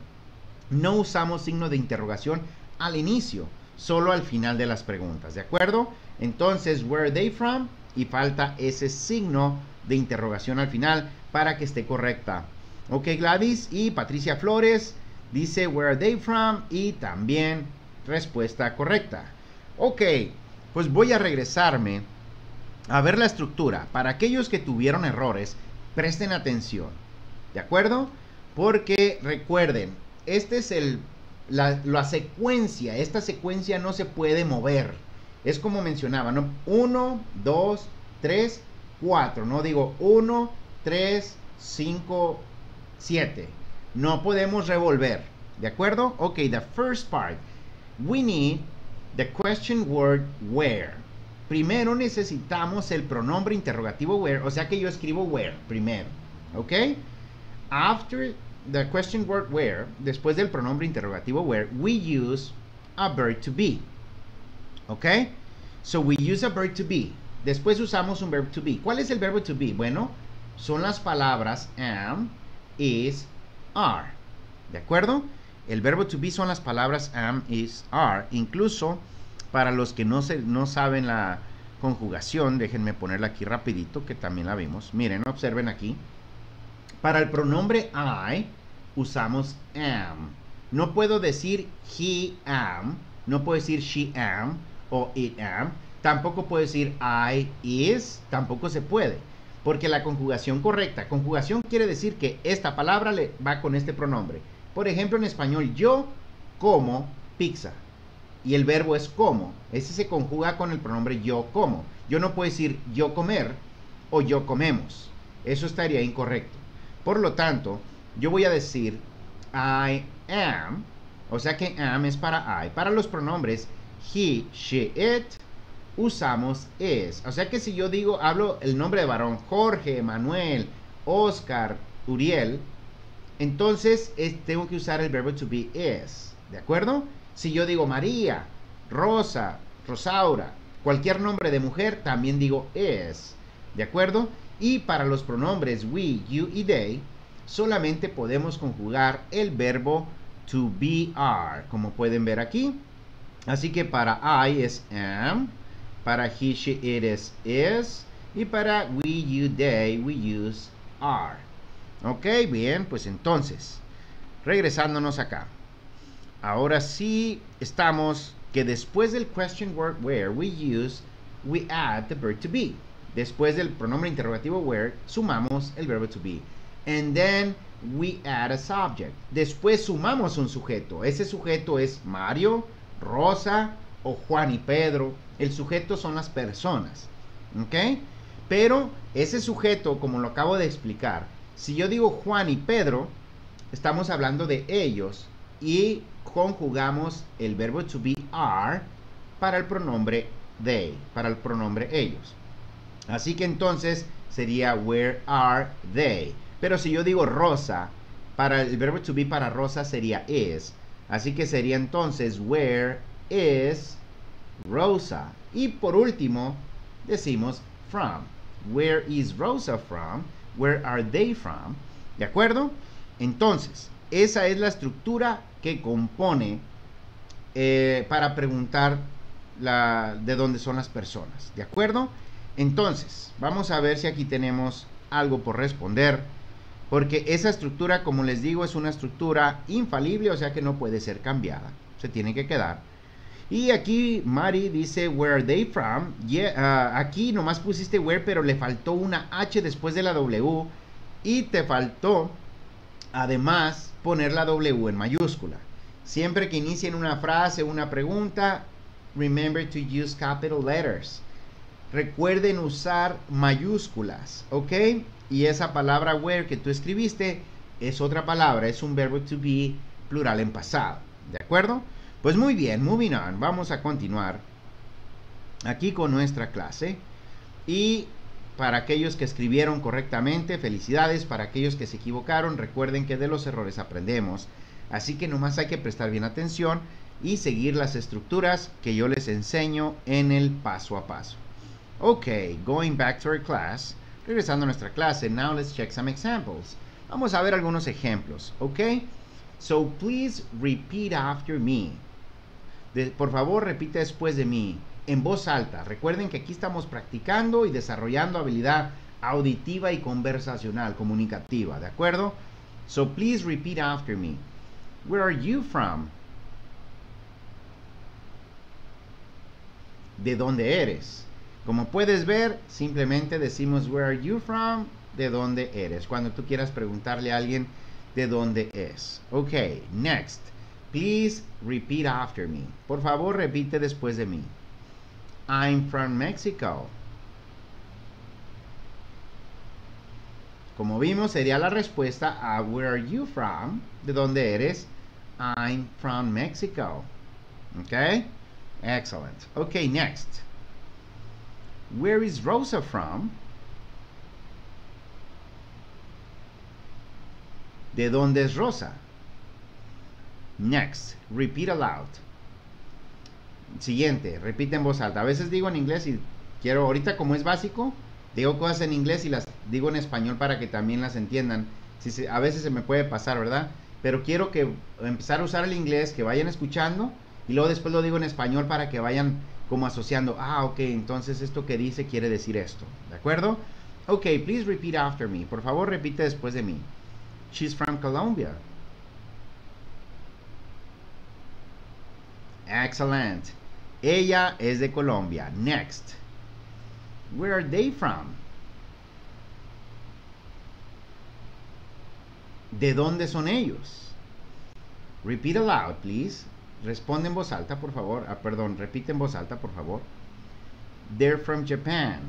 no usamos signo de interrogación al inicio, solo al final de las preguntas, ¿de acuerdo? Entonces, where are they from? Y falta ese signo de interrogación al final para que esté correcta. Ok, Gladys. Y Patricia Flores dice, where are they from? Y también respuesta correcta. Ok, pues voy a regresarme a ver la estructura. Para aquellos que tuvieron errores, presten atención, ¿de acuerdo? Porque recuerden, este es el la, la secuencia. Esta secuencia no se puede mover. Es como mencionaba, ¿no? uno, dos, tres, cuatro. No digo uno, tres, cinco, siete. No podemos revolver, ¿de acuerdo? Ok, the first part. We need the question word where. Primero necesitamos el pronombre interrogativo where, o sea que yo escribo where primero, ¿ok? After the question word where, después del pronombre interrogativo where, we use a verb to be, ¿ok? So we use a verb to be. Después usamos un verb to be. ¿Cuál es el verbo to be? Bueno, son las palabras am, is, are, ¿de acuerdo? El verbo to be son las palabras am, is, are. Incluso para los que no, se, no saben la conjugación, déjenme ponerla aquí rapidito, que también la vimos. Miren, observen aquí. Para el pronombre I, usamos am. No puedo decir he am, no puedo decir she am o it am. Tampoco puedo decir I is, tampoco se puede. Porque la conjugación correcta, conjugación quiere decir que esta palabra le va con este pronombre. Por ejemplo, en español, yo como pizza. Y el verbo es como. Ese se conjuga con el pronombre yo como. Yo no puedo decir yo comer o yo comemos. Eso estaría incorrecto. Por lo tanto, yo voy a decir I am. O sea que am es para I. Para los pronombres he, she, it, usamos is. O sea que si yo digo, hablo el nombre de varón, Jorge, Manuel, Oscar, Uriel, entonces es, tengo que usar el verbo to be is. ¿De acuerdo? Si yo digo María, Rosa, Rosaura. Cualquier nombre de mujer también digo is. ¿De acuerdo? Y para los pronombres we, you y they, solamente podemos conjugar el verbo to be, are, como pueden ver aquí. Así que para I es am, para he, she, it is, is, y para we, you, they, we use are. Ok, bien, pues entonces, regresándonos acá. Ahora sí estamos que después del question word where we use, we add the verb to be. Después del pronombre interrogativo where, sumamos el verbo to be. And then we add a subject. Después sumamos un sujeto. Ese sujeto es Mario, Rosa o Juan y Pedro. El sujeto son las personas. ¿Ok? Pero ese sujeto, como lo acabo de explicar, si yo digo Juan y Pedro, estamos hablando de ellos y conjugamos el verbo to be, are, para el pronombre they, para el pronombre ellos. Así que entonces sería where are they. Pero si yo digo Rosa, para el verbo to be para Rosa sería is. Así que sería entonces where is Rosa. Y por último decimos from. Where is Rosa from? Where are they from? ¿De acuerdo? Entonces, esa es la estructura que compone eh, para preguntar la, de dónde son las personas. ¿De acuerdo? Entonces, vamos a ver si aquí tenemos algo por responder. Porque esa estructura, como les digo, es una estructura infalible, o sea que no puede ser cambiada. Se tiene que quedar. Y aquí Mari dice, where are they from? Yeah, uh, aquí nomás pusiste where, pero le faltó una H después de la W. Y te faltó, además, poner la W en mayúscula. Siempre que inicien una frase, una pregunta, remember to use capital letters. Recuerden usar mayúsculas, ¿ok? Y esa palabra where que tú escribiste es otra palabra, es un verbo to be plural en pasado, ¿de acuerdo? Pues muy bien, moving on, vamos a continuar aquí con nuestra clase. Y para aquellos que escribieron correctamente, felicidades. Para aquellos que se equivocaron, recuerden que de los errores aprendemos. Así que nomás hay que prestar bien atención y seguir las estructuras que yo les enseño en el paso a paso. Ok, going back to our class. Regresando a nuestra clase, now let's check some examples. Vamos a ver algunos ejemplos, ok? So, please repeat after me. De, por favor, repite después de mí, en voz alta. Recuerden que aquí estamos practicando y desarrollando habilidad auditiva y conversacional, comunicativa, ¿de acuerdo? So, please repeat after me. Where are you from? ¿De dónde eres? Como puedes ver, simplemente decimos where are you from, de dónde eres, cuando tú quieras preguntarle a alguien de dónde es. Ok, next. Please repeat after me. Por favor, repite después de mí. I'm from Mexico. Como vimos, sería la respuesta a where are you from, de dónde eres. I'm from Mexico. Ok, excellent. Ok, next. Where is Rosa from? ¿De dónde es Rosa? Next, repeat aloud. Siguiente, repite en voz alta. A veces digo en inglés y quiero, ahorita como es básico, digo cosas en inglés y las digo en español para que también las entiendan. Si se, a veces se me puede pasar, ¿verdad? Pero quiero que empezar a usar el inglés, que vayan escuchando y luego después lo digo en español para que vayan como asociando. Ah, ok, entonces esto que dice quiere decir esto. ¿De acuerdo? Ok, please repeat after me. Por favor, repite después de mí. She's from Colombia. Excellent. Ella es de Colombia. Next. Where are they from? ¿De dónde son ellos? Repeat aloud, please. Responde en voz alta, por favor. Ah, perdón, repite en voz alta, por favor. They're from Japan.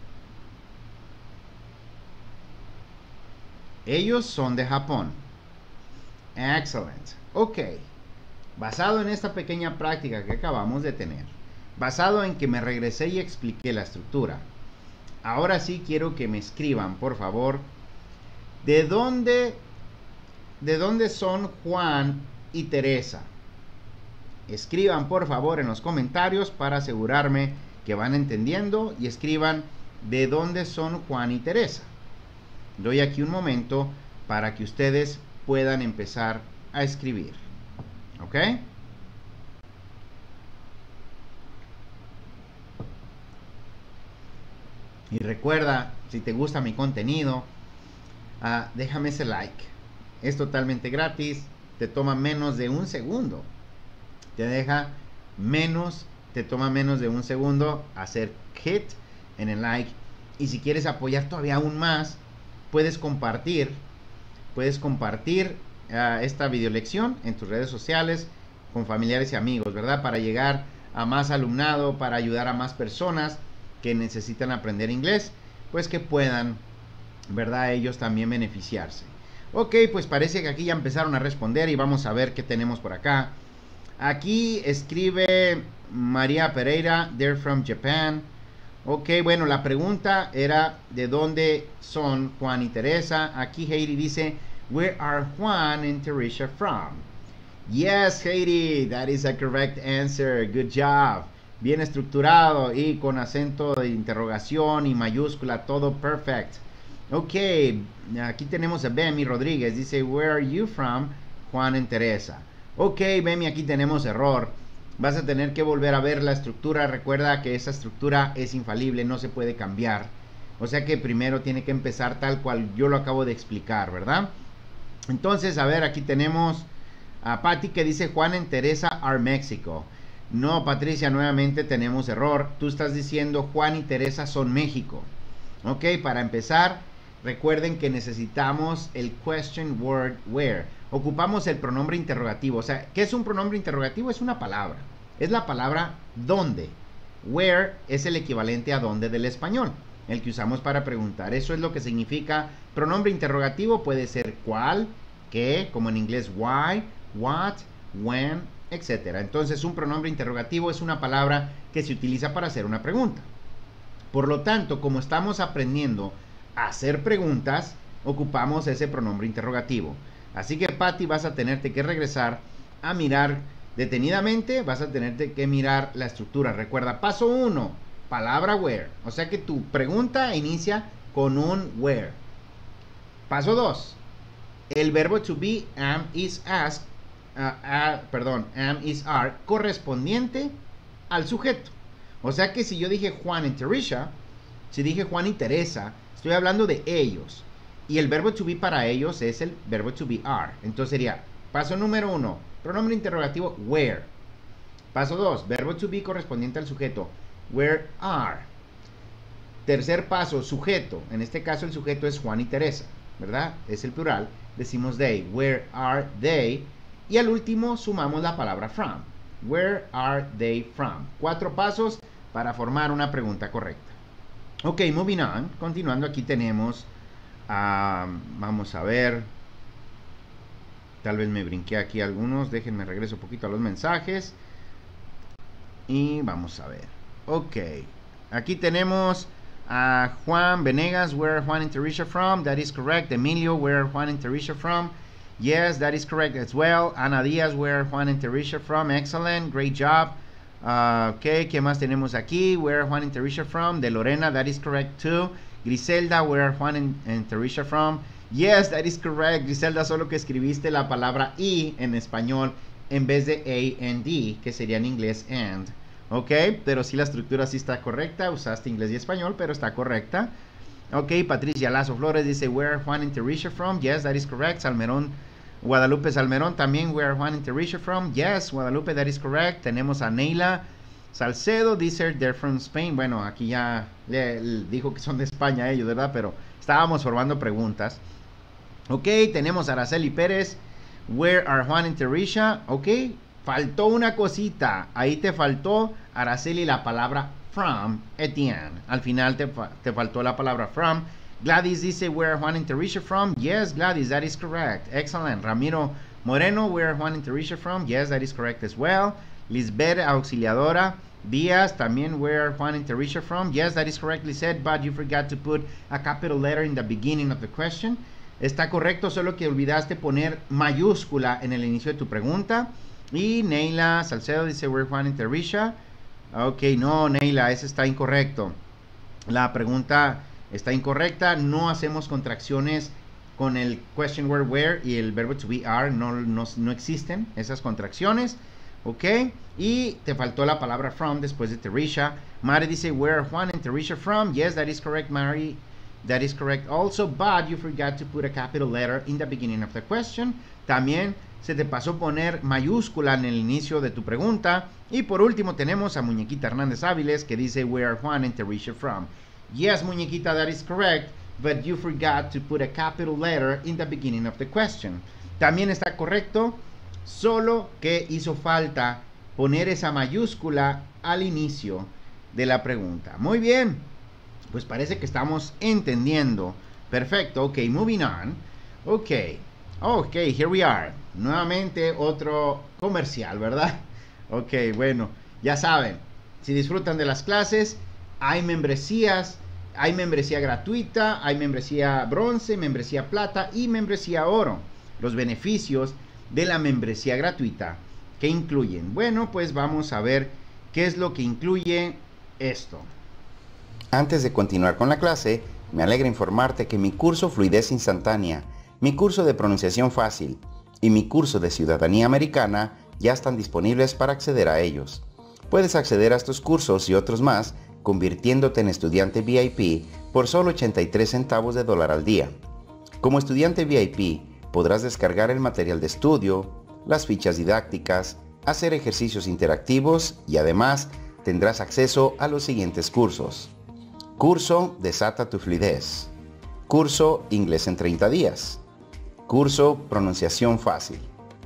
Ellos son de Japón. Excellent. Ok. Basado en esta pequeña práctica que acabamos de tener, basado en que me regresé y expliqué la estructura, ahora sí quiero que me escriban, por favor, ¿de dónde, de dónde son Juan y Teresa? escriban por favor en los comentarios para asegurarme que van entendiendo y escriban de dónde son Juan y Teresa. Doy aquí un momento para que ustedes puedan empezar a escribir. ¿Ok? Y recuerda, si te gusta mi contenido, uh, déjame ese like. Es totalmente gratis, te toma menos de un segundo. Te deja menos, te toma menos de un segundo hacer hit en el like. Y si quieres apoyar todavía aún más, puedes compartir, puedes compartir uh, esta videolección en tus redes sociales con familiares y amigos, ¿verdad? Para llegar a más alumnado, para ayudar a más personas que necesitan aprender inglés, pues que puedan, ¿verdad? Ellos también beneficiarse. Ok, pues parece que aquí ya empezaron a responder y vamos a ver qué tenemos por acá. Aquí escribe María Pereira, they're from Japan. Ok, bueno, la pregunta era de dónde son Juan y Teresa. Aquí Heidi dice, where are Juan and Teresa from? Yes, Heidi, that is a correct answer. Good job. Bien estructurado y con acento de interrogación y mayúscula, todo perfect. Ok, aquí tenemos a Bemi Rodríguez, dice, where are you from, Juan and Teresa? Ok, Bemi, aquí tenemos error. Vas a tener que volver a ver la estructura. Recuerda que esa estructura es infalible, no se puede cambiar. O sea que primero tiene que empezar tal cual yo lo acabo de explicar, ¿verdad? Entonces, a ver, aquí tenemos a Patty que dice, Juan and Teresa are Mexico. No, Patricia, nuevamente tenemos error. Tú estás diciendo Juan y Teresa son México. Ok, para empezar, recuerden que necesitamos el question word where. Ocupamos el pronombre interrogativo. O sea, ¿qué es un pronombre interrogativo? Es una palabra. Es la palabra dónde. Where es el equivalente a dónde del español, el que usamos para preguntar. Eso es lo que significa pronombre interrogativo. Puede ser cuál, qué, como en inglés why, what, when, etcétera. Entonces, un pronombre interrogativo es una palabra que se utiliza para hacer una pregunta. Por lo tanto, como estamos aprendiendo a hacer preguntas, ocupamos ese pronombre interrogativo. Así que, Patty, vas a tenerte que regresar a mirar detenidamente, vas a tenerte que mirar la estructura. Recuerda, paso uno, palabra where. O sea que tu pregunta inicia con un where. Paso dos, el verbo to be, am, is, ask, Uh, uh, perdón, am, is, are, correspondiente al sujeto. O sea que si yo dije Juan y Teresa, si dije Juan y Teresa, estoy hablando de ellos. Y el verbo to be para ellos es el verbo to be are. Entonces sería, paso número uno, pronombre interrogativo, where. Paso dos, verbo to be correspondiente al sujeto, where are. Tercer paso, sujeto. En este caso el sujeto es Juan y Teresa, ¿verdad? Es el plural. Decimos they, where are they. Y al último sumamos la palabra from. Where are they from? Cuatro pasos para formar una pregunta correcta. Ok, moving on. Continuando, aquí tenemos, uh, vamos a ver, tal vez me brinqué aquí algunos. Déjenme regreso un poquito a los mensajes. Y vamos a ver. Ok, aquí tenemos a Juan Venegas. Where are Juan and Teresa from? That is correct. Emilio, where are Juan and Teresa from? Yes, that is correct as well. Ana Díaz, where are Juan and Teresa from? Excellent, great job. Uh, ok, ¿qué más tenemos aquí? Where are Juan and Teresa from? De Lorena, that is correct too. Griselda, where are Juan and, and Teresa from? Yes, that is correct. Griselda, solo que escribiste la palabra y en español en vez de a and d, que sería en inglés and. Ok, pero sí la estructura sí está correcta. Usaste inglés y español, pero está correcta. Ok, Patricia Lazo Flores dice, where are Juan and Teresa from? Yes, that is correct. Salmerón, Guadalupe Salmerón también, where are Juan and Teresa from? Yes, Guadalupe, that is correct. Tenemos a Neila Salcedo, dice, they're from Spain. Bueno, aquí ya le, le dijo que son de España ellos, ¿verdad? Pero estábamos formando preguntas. Ok, tenemos a Araceli Pérez, where are Juan and Teresa? Ok, faltó una cosita. Ahí te faltó, Araceli, la palabra from at the end. Al final te, te faltó la palabra from. Gladys dice, where are Juan and Teresa from? Yes, Gladys, that is correct. Excellent. Ramiro Moreno, where are Juan and Teresa from? Yes, that is correct as well. Lisbeth Auxiliadora Díaz, también, where are Juan and Teresa from? Yes, that is correct, Lisbeth, but you forgot to put a capital letter in the beginning of the question. Está correcto, solo que olvidaste poner mayúscula en el inicio de tu pregunta. Y Neila Salcedo dice, we're Juan and Teresa. Ok, no, Neila, ese está incorrecto. La pregunta está incorrecta. No hacemos contracciones con el question word where y el verbo to be are. No, no, no existen esas contracciones. Ok, y te faltó la palabra from después de Teresa. Mari dice, where are Juan and Teresa from? Yes, that is correct, Mari. That is correct also, but you forgot to put a capital letter in the beginning of the question. También se te pasó poner mayúscula en el inicio de tu pregunta. Y por último tenemos a Muñequita Hernández Áviles que dice, where are Juan and Teresa from? Yes, Muñequita, that is correct, but you forgot to put a capital letter in the beginning of the question. También está correcto, solo que hizo falta poner esa mayúscula al inicio de la pregunta. Muy bien, pues parece que estamos entendiendo. Perfecto, ok, moving on. Ok, ok, here we are. Nuevamente otro comercial, ¿verdad? Ok, bueno, ya saben, si disfrutan de las clases, hay membresías, hay membresía gratuita, hay membresía bronce, membresía plata y membresía oro. Los beneficios de la membresía gratuita, ¿qué incluyen? Bueno, pues vamos a ver qué es lo que incluye esto. Antes de continuar con la clase, me alegra informarte que mi curso Fluidez Instantánea, mi curso de pronunciación fácil y mi curso de ciudadanía americana ya están disponibles para acceder a ellos. Puedes acceder a estos cursos y otros más convirtiéndote en estudiante V I P por solo ochenta y tres centavos de dólar al día. Como estudiante V I P podrás descargar el material de estudio, las fichas didácticas, hacer ejercicios interactivos y además tendrás acceso a los siguientes cursos. Curso Desata tu Fluidez. Curso Inglés en treinta días. Curso Pronunciación Fácil.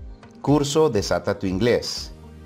Curso Desata tu Inglés.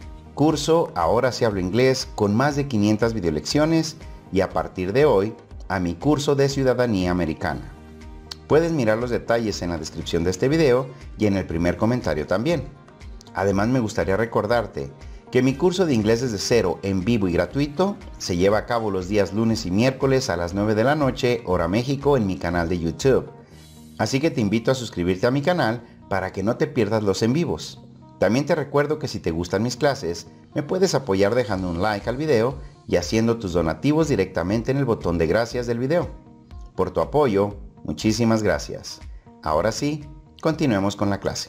Curso Ahora sí hablo inglés con más de quinientas videolecciones y a partir de hoy a mi curso de ciudadanía americana. Puedes mirar los detalles en la descripción de este video y en el primer comentario también. Además me gustaría recordarte que mi curso de inglés desde cero en vivo y gratuito se lleva a cabo los días lunes y miércoles a las nueve de la noche, hora México, en mi canal de YouTube. Así que te invito a suscribirte a mi canal para que no te pierdas los en vivos. También te recuerdo que si te gustan mis clases, me puedes apoyar dejando un like al video y haciendo tus donativos directamente en el botón de gracias del video. Por tu apoyo, muchísimas gracias. Ahora sí, continuemos con la clase.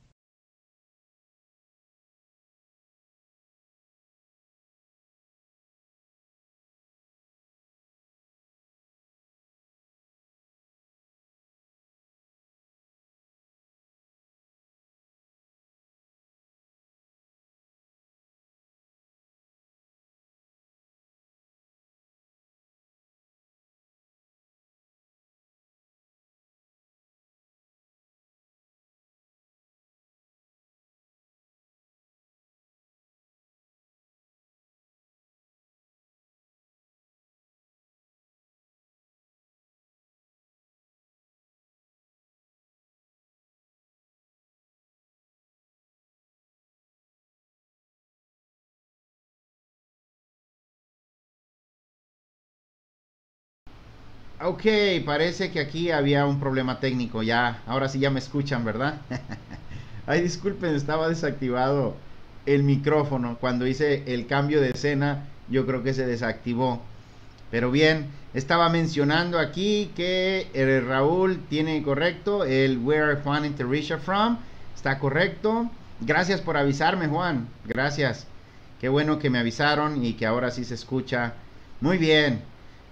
Ok, parece que aquí había un problema técnico. Ya, ahora sí ya me escuchan, ¿verdad? Ay, disculpen, estaba desactivado el micrófono. Cuando hice el cambio de escena, yo creo que se desactivó. Pero bien, estaba mencionando aquí que el Raúl tiene correcto el Where are Juan and Teresa from. Está correcto. Gracias por avisarme, Juan. Gracias. Qué bueno que me avisaron y que ahora sí se escucha. Muy bien.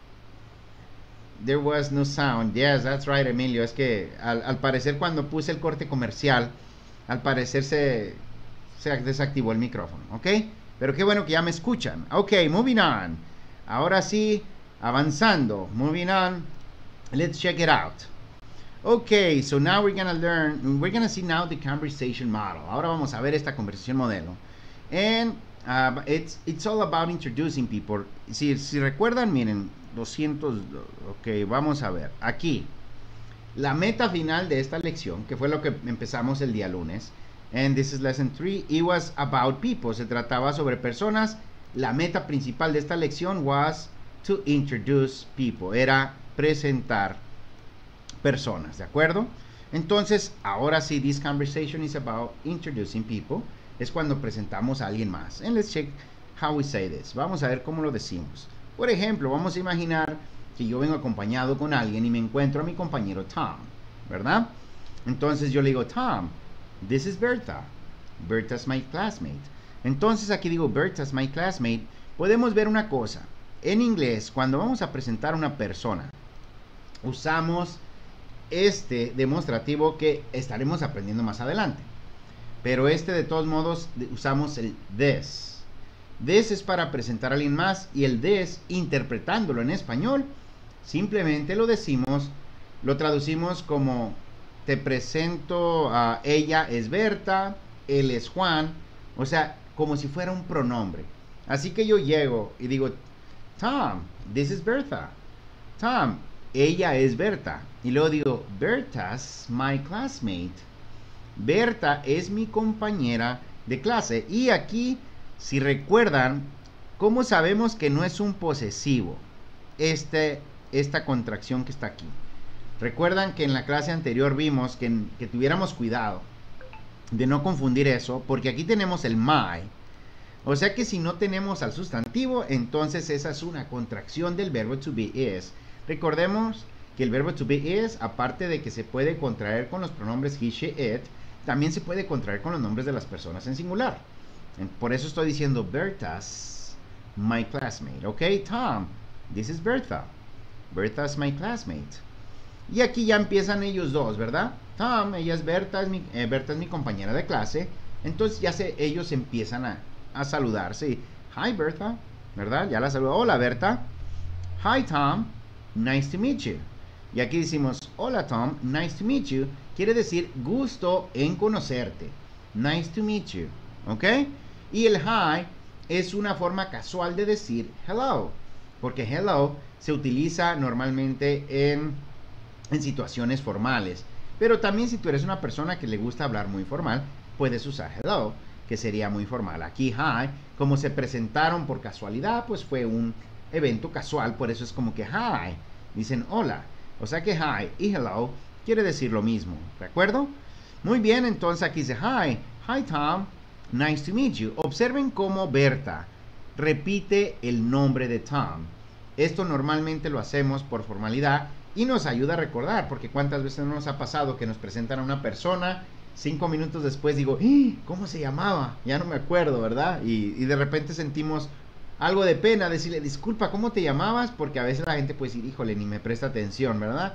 There was no sound. Yes, that's right, Emilio. Es que al, al parecer cuando puse el corte comercial, al parecer se, se desactivó el micrófono, ¿ok? Pero qué bueno que ya me escuchan. Ok, moving on. Ahora sí, avanzando. Moving on. Let's check it out. Ok, so now we're gonna learn, we're gonna see now the conversation model. Ahora vamos a ver esta conversación modelo. And uh, it's, it's all about introducing people. Si, si recuerdan, miren, doscientos, ok, vamos a ver. Aquí, la meta final de esta lección, que fue lo que empezamos el día lunes. And this is lesson three. It was about people. Se trataba sobre personas. La meta principal de esta lección was to introduce people. Era presentar personas, ¿de acuerdo? Entonces, ahora sí, this conversation is about introducing people. es cuando presentamos a alguien más. And let's check how we say this. Vamos a ver cómo lo decimos. Por ejemplo, vamos a imaginar que yo vengo acompañado con alguien y me encuentro a mi compañero Tom, ¿verdad? Entonces yo le digo, Tom, this is Bertha. Bertha's my classmate. Entonces aquí digo, Bertha's my classmate. Podemos ver una cosa. En inglés, cuando vamos a presentar a una persona, usamos este demostrativo que estaremos aprendiendo más adelante. Pero este, de todos modos, usamos el this. This es para presentar a alguien más, y el this, interpretándolo en español, simplemente lo decimos, lo traducimos como te presento a ella es Berta, él es Juan, o sea, como si fuera un pronombre. Así que yo llego y digo, Tom, this is Bertha. Tom, ella es Berta. Y luego digo, Berta's my classmate. Berta es mi compañera de clase. Y aquí, si recuerdan, ¿cómo sabemos que no es un posesivo? Este, esta contracción que está aquí. Recuerdan que en la clase anterior vimos que, que tuviéramos cuidado de no confundir eso, porque aquí tenemos el my. O sea que si no tenemos al sustantivo, entonces esa es una contracción del verbo to be is. Recordemos que el verbo to be is, aparte de que se puede contraer con los pronombres he, she, it, también se puede contraer con los nombres de las personas en singular. Por eso estoy diciendo Bertha's my classmate. Ok, Tom, this is Bertha. Bertha's my classmate. Y aquí ya empiezan ellos dos, ¿verdad? Tom, ella es Berta, es mi, eh, Berta es mi compañera de clase. Entonces ya se, ellos empiezan a, a saludarse. Hi, Bertha, ¿verdad? Ya la saludo. Hola, Berta. Hi, Tom. Nice to meet you. Y aquí decimos, hola, Tom. Nice to meet you. Quiere decir gusto en conocerte. Nice to meet you. ¿Ok? Y el hi es una forma casual de decir hello. Porque hello se utiliza normalmente en, en situaciones formales. Pero también si tú eres una persona que le gusta hablar muy formal, puedes usar hello, que sería muy formal. Aquí hi, como se presentaron por casualidad, pues fue un evento casual, por eso es como que hi, dicen hola. O sea que hi y hello quiere decir lo mismo, ¿de acuerdo? Muy bien, entonces aquí dice hi, hi Tom, nice to meet you. Observen cómo Berta repite el nombre de Tom. Esto normalmente lo hacemos por formalidad y nos ayuda a recordar, porque cuántas veces nos ha pasado que nos presentan a una persona, cinco minutos después digo, ¿cómo se llamaba? Ya no me acuerdo, ¿verdad? Y, y de repente sentimos algo de pena, decirle, disculpa, ¿cómo te llamabas? Porque a veces la gente puede decir, híjole, ni me presta atención, ¿verdad?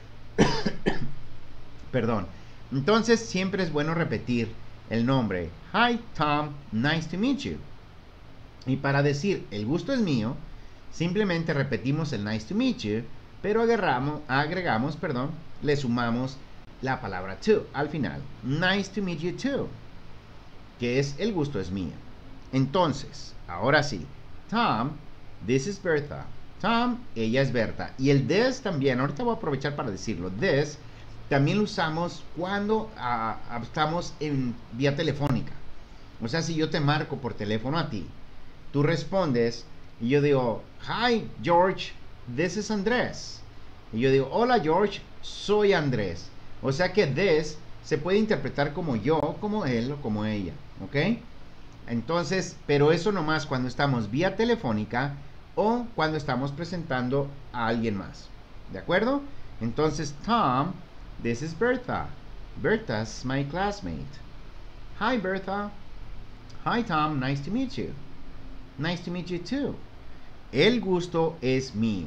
Perdón. Entonces siempre es bueno repetir el nombre. Hi, Tom, nice to meet you. Y para decir, el gusto es mío, simplemente repetimos el nice to meet you, pero agregamos, agregamos, perdón, le sumamos la palabra to al final. Nice to meet you too, que es el gusto es mío. Entonces, ahora sí, Tom, this is Bertha. Tom, ella es Berta. Y el this también, ahorita voy a aprovechar para decirlo. This también lo usamos cuando uh, estamos en vía telefónica. O sea, si yo te marco por teléfono a ti, tú respondes y yo digo, hi George, this is Andrés. Y yo digo, hola George, soy Andrés. O sea que this se puede interpretar como yo, como él o como ella, ¿ok? Entonces, pero eso nomás cuando estamos vía telefónica o cuando estamos presentando a alguien más, ¿de acuerdo? Entonces, Tom, this is Bertha. Bertha's my classmate. Hi Bertha. Hi Tom, nice to meet you. Nice to meet you too. El gusto es mío.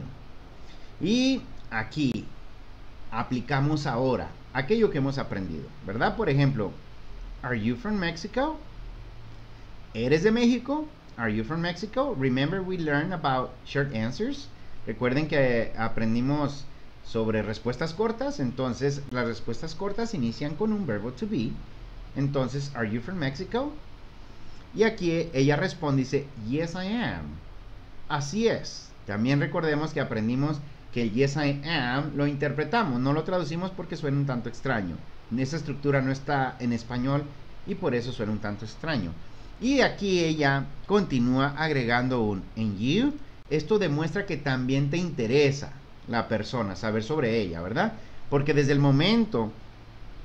Y aquí aplicamos ahora aquello que hemos aprendido, ¿verdad? Por ejemplo, are you from Mexico? ¿Eres de México? Are you from Mexico? Remember we learned about short answers. Recuerden que aprendimos sobre respuestas cortas. Entonces las respuestas cortas inician con un verbo to be. Entonces, are you from Mexico? Y aquí ella responde y dice, yes I am. Así es. También recordemos que aprendimos que el yes I am lo interpretamos, no lo traducimos porque suena un tanto extraño. Esa estructura no está en español y por eso suena un tanto extraño. Y aquí ella continúa agregando un and you. Esto demuestra que también te interesa la persona, saber sobre ella, ¿verdad? Porque desde el momento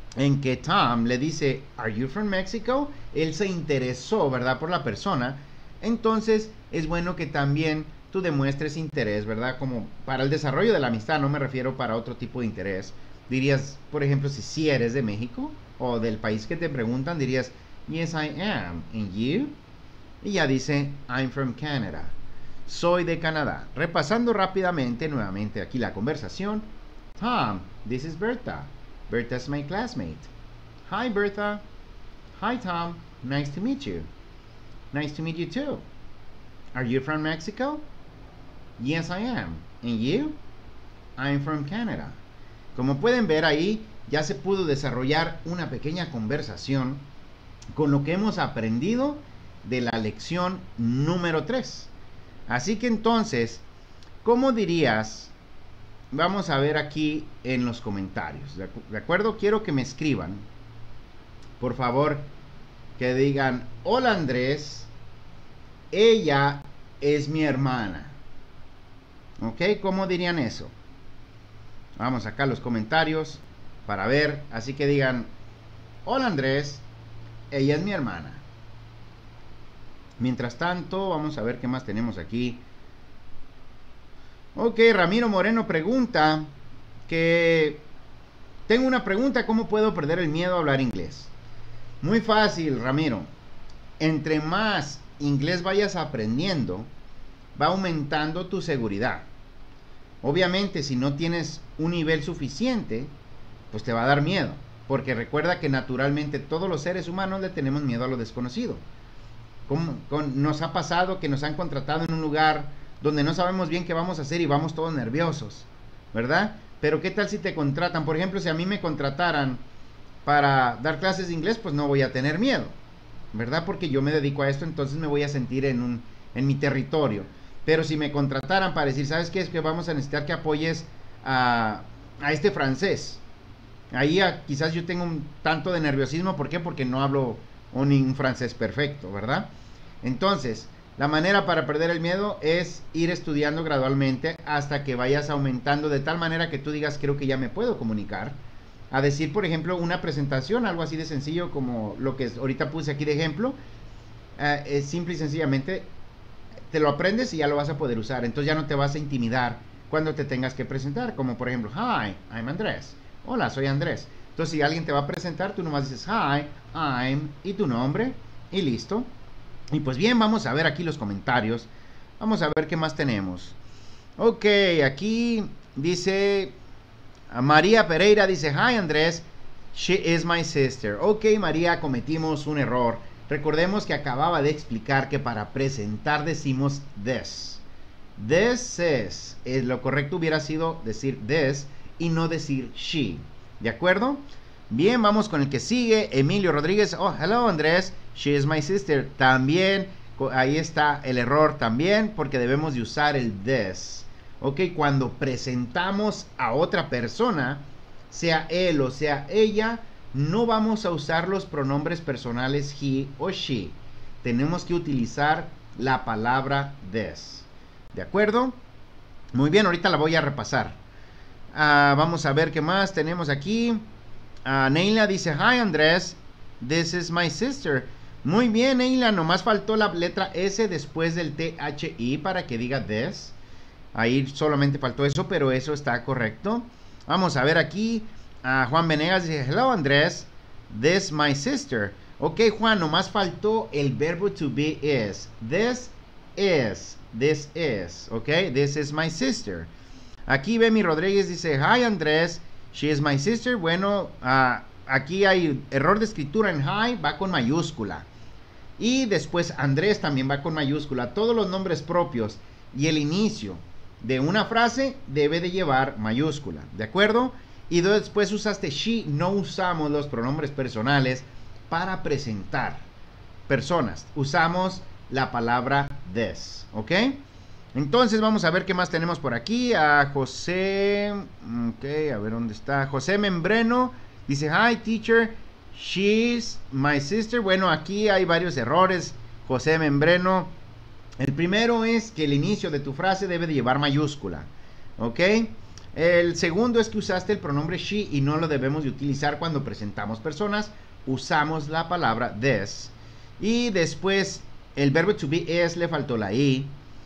en que Tom le dice, ¿Are you from Mexico? Él se interesó, ¿verdad?, por la persona. Entonces es bueno que también tú demuestres interés, ¿verdad? Como para el desarrollo de la amistad, no me refiero para otro tipo de interés. Dirías, por ejemplo, si sí eres de México o del país que te preguntan, dirías, Yes, I am. And you? Y ya dice, I'm from Canada. Soy de Canadá. Repasando rápidamente nuevamente aquí la conversación. Tom, this is Bertha. Bertha's my classmate. Hi, Bertha. Hi, Tom. Nice to meet you. Nice to meet you too. Are you from Mexico? Yes, I am. And you? I'm from Canada. Como pueden ver ahí, ya se pudo desarrollar una pequeña conversación con lo que hemos aprendido de la lección número tres. Así que entonces, ¿cómo dirías? Vamos a ver aquí en los comentarios, ¿de, acu- ¿de acuerdo? Quiero que me escriban, por favor, que digan, hola Andrés, ella es mi hermana. ¿Ok? ¿Cómo dirían eso? Vamos acá a los comentarios para ver, así que digan, hola Andrés, ella es mi hermana. Mientras tanto, vamos a ver qué más tenemos aquí. Ok, Ramiro Moreno pregunta que tengo una pregunta, ¿cómo puedo perder el miedo a hablar inglés? Muy fácil, Ramiro. Entre más inglés vayas aprendiendo, va aumentando tu seguridad. Obviamente, si no tienes un nivel suficiente, pues te va a dar miedo. Porque recuerda que naturalmente todos los seres humanos le tenemos miedo a lo desconocido. Como, con, nos ha pasado que nos han contratado en un lugar donde no sabemos bien qué vamos a hacer y vamos todos nerviosos, ¿verdad? Pero ¿qué tal si te contratan? Por ejemplo, si a mí me contrataran para dar clases de inglés, pues no voy a tener miedo, ¿verdad? Porque yo me dedico a esto, entonces me voy a sentir en, un, en mi territorio. Pero si me contrataran para decir, ¿sabes qué? Es que vamos a necesitar que apoyes a, a este francés. Ahí a, quizás yo tengo un tanto de nerviosismo. ¿Por qué? Porque no hablo un, un francés perfecto, ¿verdad? Entonces, la manera para perder el miedo es ir estudiando gradualmente hasta que vayas aumentando de tal manera que tú digas, creo que ya me puedo comunicar. A decir, por ejemplo, una presentación, algo así de sencillo como lo que ahorita puse aquí de ejemplo. Eh, es simple y sencillamente, te lo aprendes y ya lo vas a poder usar. Entonces ya no te vas a intimidar cuando te tengas que presentar. Como por ejemplo, Hi, I'm Andrés. Hola, soy Andrés. Entonces si alguien te va a presentar, tú nomás dices, Hi, I'm, y tu nombre, y listo. Y pues bien, vamos a ver aquí los comentarios. Vamos a ver qué más tenemos. Ok, aquí dice María Pereira, dice, Hi Andrés, she is my sister. Ok, María, cometimos un error. Recordemos que acababa de explicar que para presentar decimos this. This is. Eh, lo correcto hubiera sido decir this y no decir she. ¿De acuerdo? Bien, vamos con el que sigue. Emilio Rodríguez. Oh, hello Andrés. She is my sister. También, ahí está el error también, porque debemos de usar el this. Ok, cuando presentamos a otra persona, sea él o sea ella, no vamos a usar los pronombres personales he o she. Tenemos que utilizar la palabra this. ¿De acuerdo? Muy bien, ahorita la voy a repasar. Uh, vamos a ver qué más tenemos aquí. Uh, Neila dice, Hi Andrés, this is my sister. Muy bien, Neila, nomás faltó la letra S después del T H I para que diga this. Ahí solamente faltó eso, pero eso está correcto. Vamos a ver aquí. Uh, Juan Venegas dice, hello Andrés, this my sister. Ok, Juan, nomás faltó el verbo to be is. This is, this is, ok, this is my sister. Aquí Bemi Rodríguez dice, hi Andrés, she is my sister. Bueno, uh, aquí hay error de escritura en hi, va con mayúscula. Y después Andrés también va con mayúscula. Todos los nombres propios y el inicio de una frase debe de llevar mayúscula, ¿de acuerdo? Y después usaste she, no usamos los pronombres personales para presentar personas. Usamos la palabra this, ¿ok? Entonces vamos a ver qué más tenemos por aquí. A José, ok, a ver dónde está. José Membreno dice, hi teacher, she's my sister. Bueno, aquí hay varios errores, José Membreno. El primero es que el inicio de tu frase debe de llevar mayúscula, ¿ok? El segundo es que usaste el pronombre she y no lo debemos de utilizar cuando presentamos personas. Usamos la palabra this. Y después el verbo to be es, le faltó la i.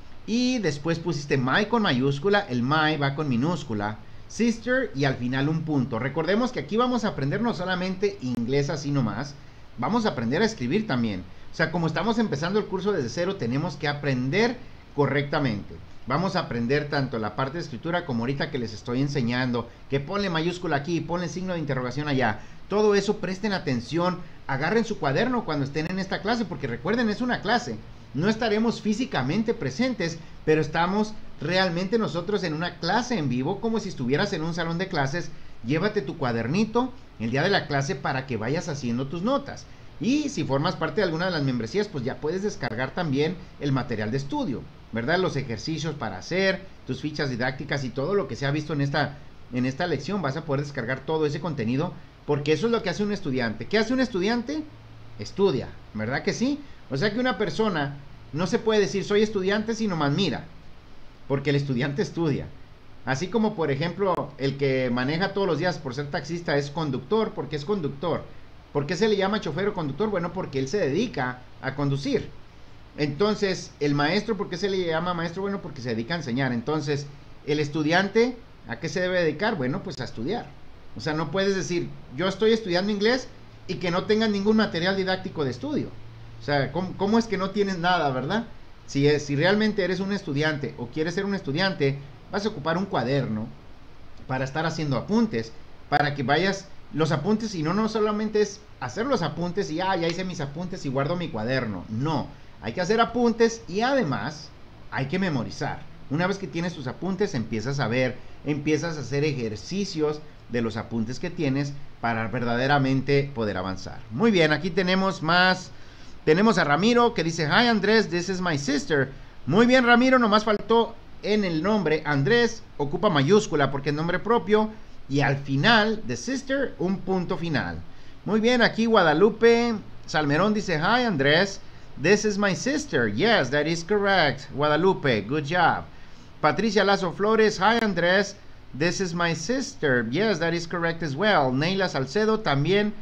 Y después pusiste my con mayúscula, el my va con minúscula. Sister y al final un punto. Recordemos que aquí vamos a aprender no solamente inglés así nomás, vamos a aprender a escribir también. O sea, como estamos empezando el curso desde cero, tenemos que aprender correctamente. Vamos a aprender tanto la parte de escritura como ahorita que les estoy enseñando, que ponle mayúscula aquí, ponle signo de interrogación allá. Todo eso presten atención, agarren su cuaderno cuando estén en esta clase, porque recuerden, es una clase. No estaremos físicamente presentes, pero estamos realmente nosotros en una clase en vivo, como si estuvieras en un salón de clases. Llévate tu cuadernito el día de la clase para que vayas haciendo tus notas. Y si formas parte de alguna de las membresías, pues ya puedes descargar también el material de estudio, ¿verdad? Los ejercicios para hacer, tus fichas didácticas y todo lo que se ha visto en esta, en esta lección. Vas a poder descargar todo ese contenido, porque eso es lo que hace un estudiante. ¿Qué hace un estudiante? Estudia, ¿verdad que sí? O sea que una persona no se puede decir soy estudiante si nomás mira, porque el estudiante estudia. Así como, por ejemplo, el que maneja todos los días por ser taxista es conductor, porque es conductor. ¿Por qué se le llama chofer o conductor? Bueno, porque él se dedica a conducir. Entonces, el maestro, ¿por qué se le llama maestro? Bueno, porque se dedica a enseñar. Entonces, el estudiante, ¿a qué se debe dedicar? Bueno, pues a estudiar. O sea, no puedes decir, yo estoy estudiando inglés y que no tengas ningún material didáctico de estudio. O sea, ¿cómo, cómo es que no tienes nada, verdad? Si, es, si realmente eres un estudiante o quieres ser un estudiante, vas a ocupar un cuaderno para estar haciendo apuntes, para que vayas los apuntes, y no, no solamente es hacer los apuntes y ah, ya hice mis apuntes y guardo mi cuaderno. No, hay que hacer apuntes y además hay que memorizar. Una vez que tienes tus apuntes, empiezas a ver, empiezas a hacer ejercicios de los apuntes que tienes para verdaderamente poder avanzar. Muy bien, aquí tenemos más. Tenemos a Ramiro que dice, hi Andrés, this is my sister. Muy bien, Ramiro, nomás faltó en el nombre. Andrés ocupa mayúscula porque es nombre propio. Y al final de sister, un punto final. Muy bien, aquí Guadalupe Salmerón dice, hi Andrés, this is my sister. Yes, that is correct. Guadalupe, good job. Patricia Lazo Flores, hi Andrés, this is my sister. Yes, that is correct as well. Neila Salcedo también,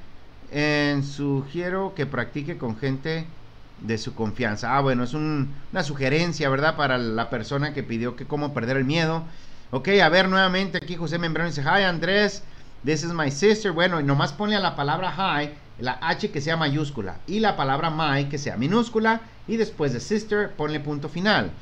eh, sugiero que practique con gente de su confianza. Ah, bueno, es un, una sugerencia, ¿verdad? Para la persona que pidió que cómo perder el miedo. Ok, a ver, nuevamente aquí José Membrano dice, hi Andrés, this is my sister. Bueno, y nomás ponle a la palabra hi, la H que sea mayúscula, y la palabra my que sea minúscula, y después de sister, ponle punto final.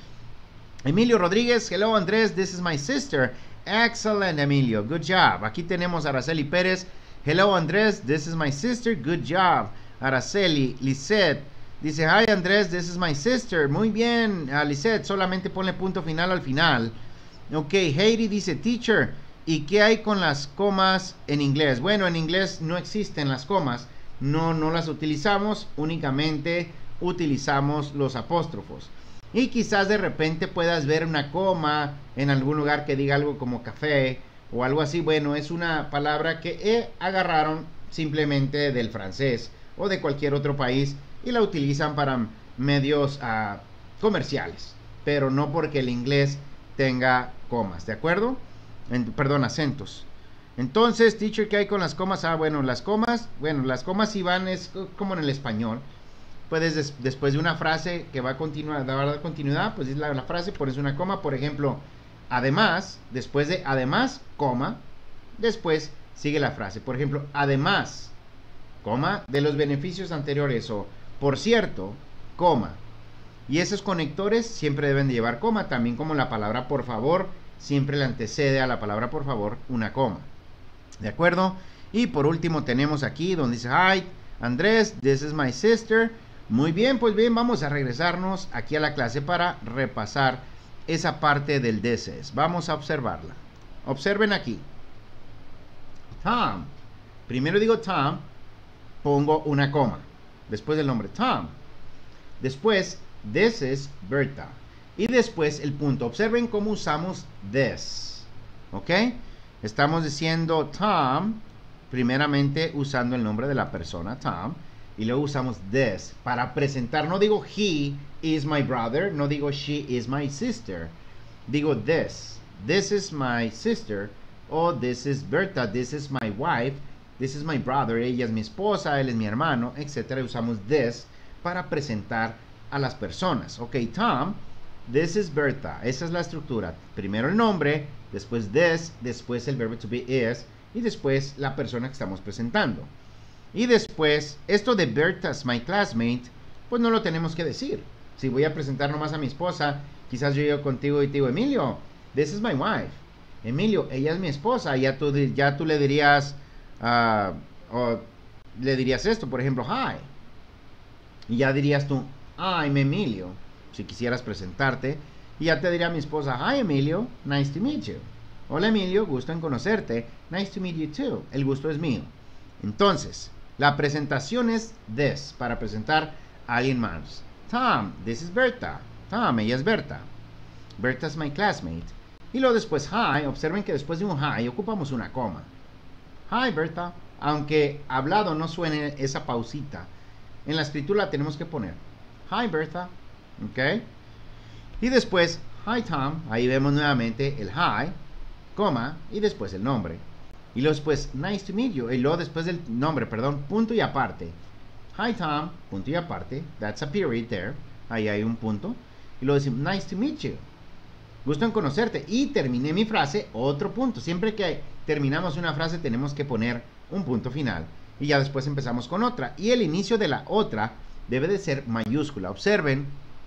Emilio Rodríguez, hello Andrés, this is my sister. Excellent, Emilio, good job. Aquí tenemos a Araceli Pérez, hello Andrés, this is my sister, good job. Araceli, Lisette, dice, hi Andrés, this is my sister. Muy bien, uh, Lisette, solamente ponle punto final al final. Ok, Heidi dice, teacher, ¿y qué hay con las comas en inglés? Bueno, en inglés no existen las comas, no, no las utilizamos, únicamente utilizamos los apóstrofos. Y quizás de repente puedas ver una coma en algún lugar que diga algo como café o algo así. Bueno, es una palabra que eh, agarraron simplemente del francés o de cualquier otro país y la utilizan para medios uh, comerciales, pero no porque el inglés tenga comas, ¿de acuerdo? En, perdón, acentos. Entonces, teacher, ¿qué hay con las comas? Ah, bueno, las comas, bueno, las comas sí van, es como en el español. Puedes, des, después de una frase que va a continuar, dar continuidad, pues es la, la frase, pones una coma, por ejemplo, además, después de además, coma, después sigue la frase. Por ejemplo, además, coma, de los beneficios anteriores, o por cierto, coma. Y esos conectores siempre deben de llevar coma, también como la palabra por favor, siempre le antecede a la palabra por favor una coma. ¿De acuerdo? Y por último tenemos aquí donde dice, hi, Andrés, this is my sister. Muy bien, pues bien, vamos a regresarnos aquí a la clase para repasar esa parte del this is. Vamos a observarla. Observen aquí. Tom. Primero digo Tom, pongo una coma. Después del nombre Tom. Después, this is Berta. Y después el punto. Observen cómo usamos this. ¿Ok? Estamos diciendo Tom, primeramente usando el nombre de la persona, Tom. Y luego usamos this para presentar. No digo he is my brother. No digo she is my sister. Digo this. this is my sister, o this is Berta, this is my wife, this is my brother, ella es mi esposa, él es mi hermano, etcétera. Usamos this para presentar a las personas. Ok, Tom, this is Berta. Esa es la estructura. Primero el nombre, después this, después el verbo to be is, y después la persona que estamos presentando. Y después, esto de Berta's my classmate, pues no lo tenemos que decir. Si voy a presentar nomás a mi esposa, quizás yo llego contigo y te digo, Emilio, this is my wife. Emilio, ella es mi esposa. Ya tú, ya tú le dirías, uh, o le dirías esto, por ejemplo, hi. Y ya dirías tú, I'm Emilio, si quisieras presentarte. Y ya te diría mi esposa, hi Emilio, nice to meet you. Hola Emilio, gusto en conocerte. Nice to meet you too. El gusto es mío. Entonces, la presentación es this, para presentar a alguien más. Tom, this is Berta. Tom, ella es Berta. Berta es my classmate. Y luego después hi, observen que después de un hi ocupamos una coma. Hi Berta. Aunque hablado no suene esa pausita, en la escritura la tenemos que poner. Hi Berta. Ok. Y después, hi Tom. Ahí vemos nuevamente el hi, coma, y después el nombre. Y luego después, nice to meet you. Y luego después del nombre, perdón, punto y aparte. Hi Tom, punto y aparte. That's a period there. Ahí hay un punto. Y luego decimos, nice to meet you. Gusto en conocerte. Y terminé mi frase, otro punto. Siempre que terminamos una frase tenemos que poner un punto final. Y ya después empezamos con otra. Y el inicio de la otra debe de ser mayúscula. Observen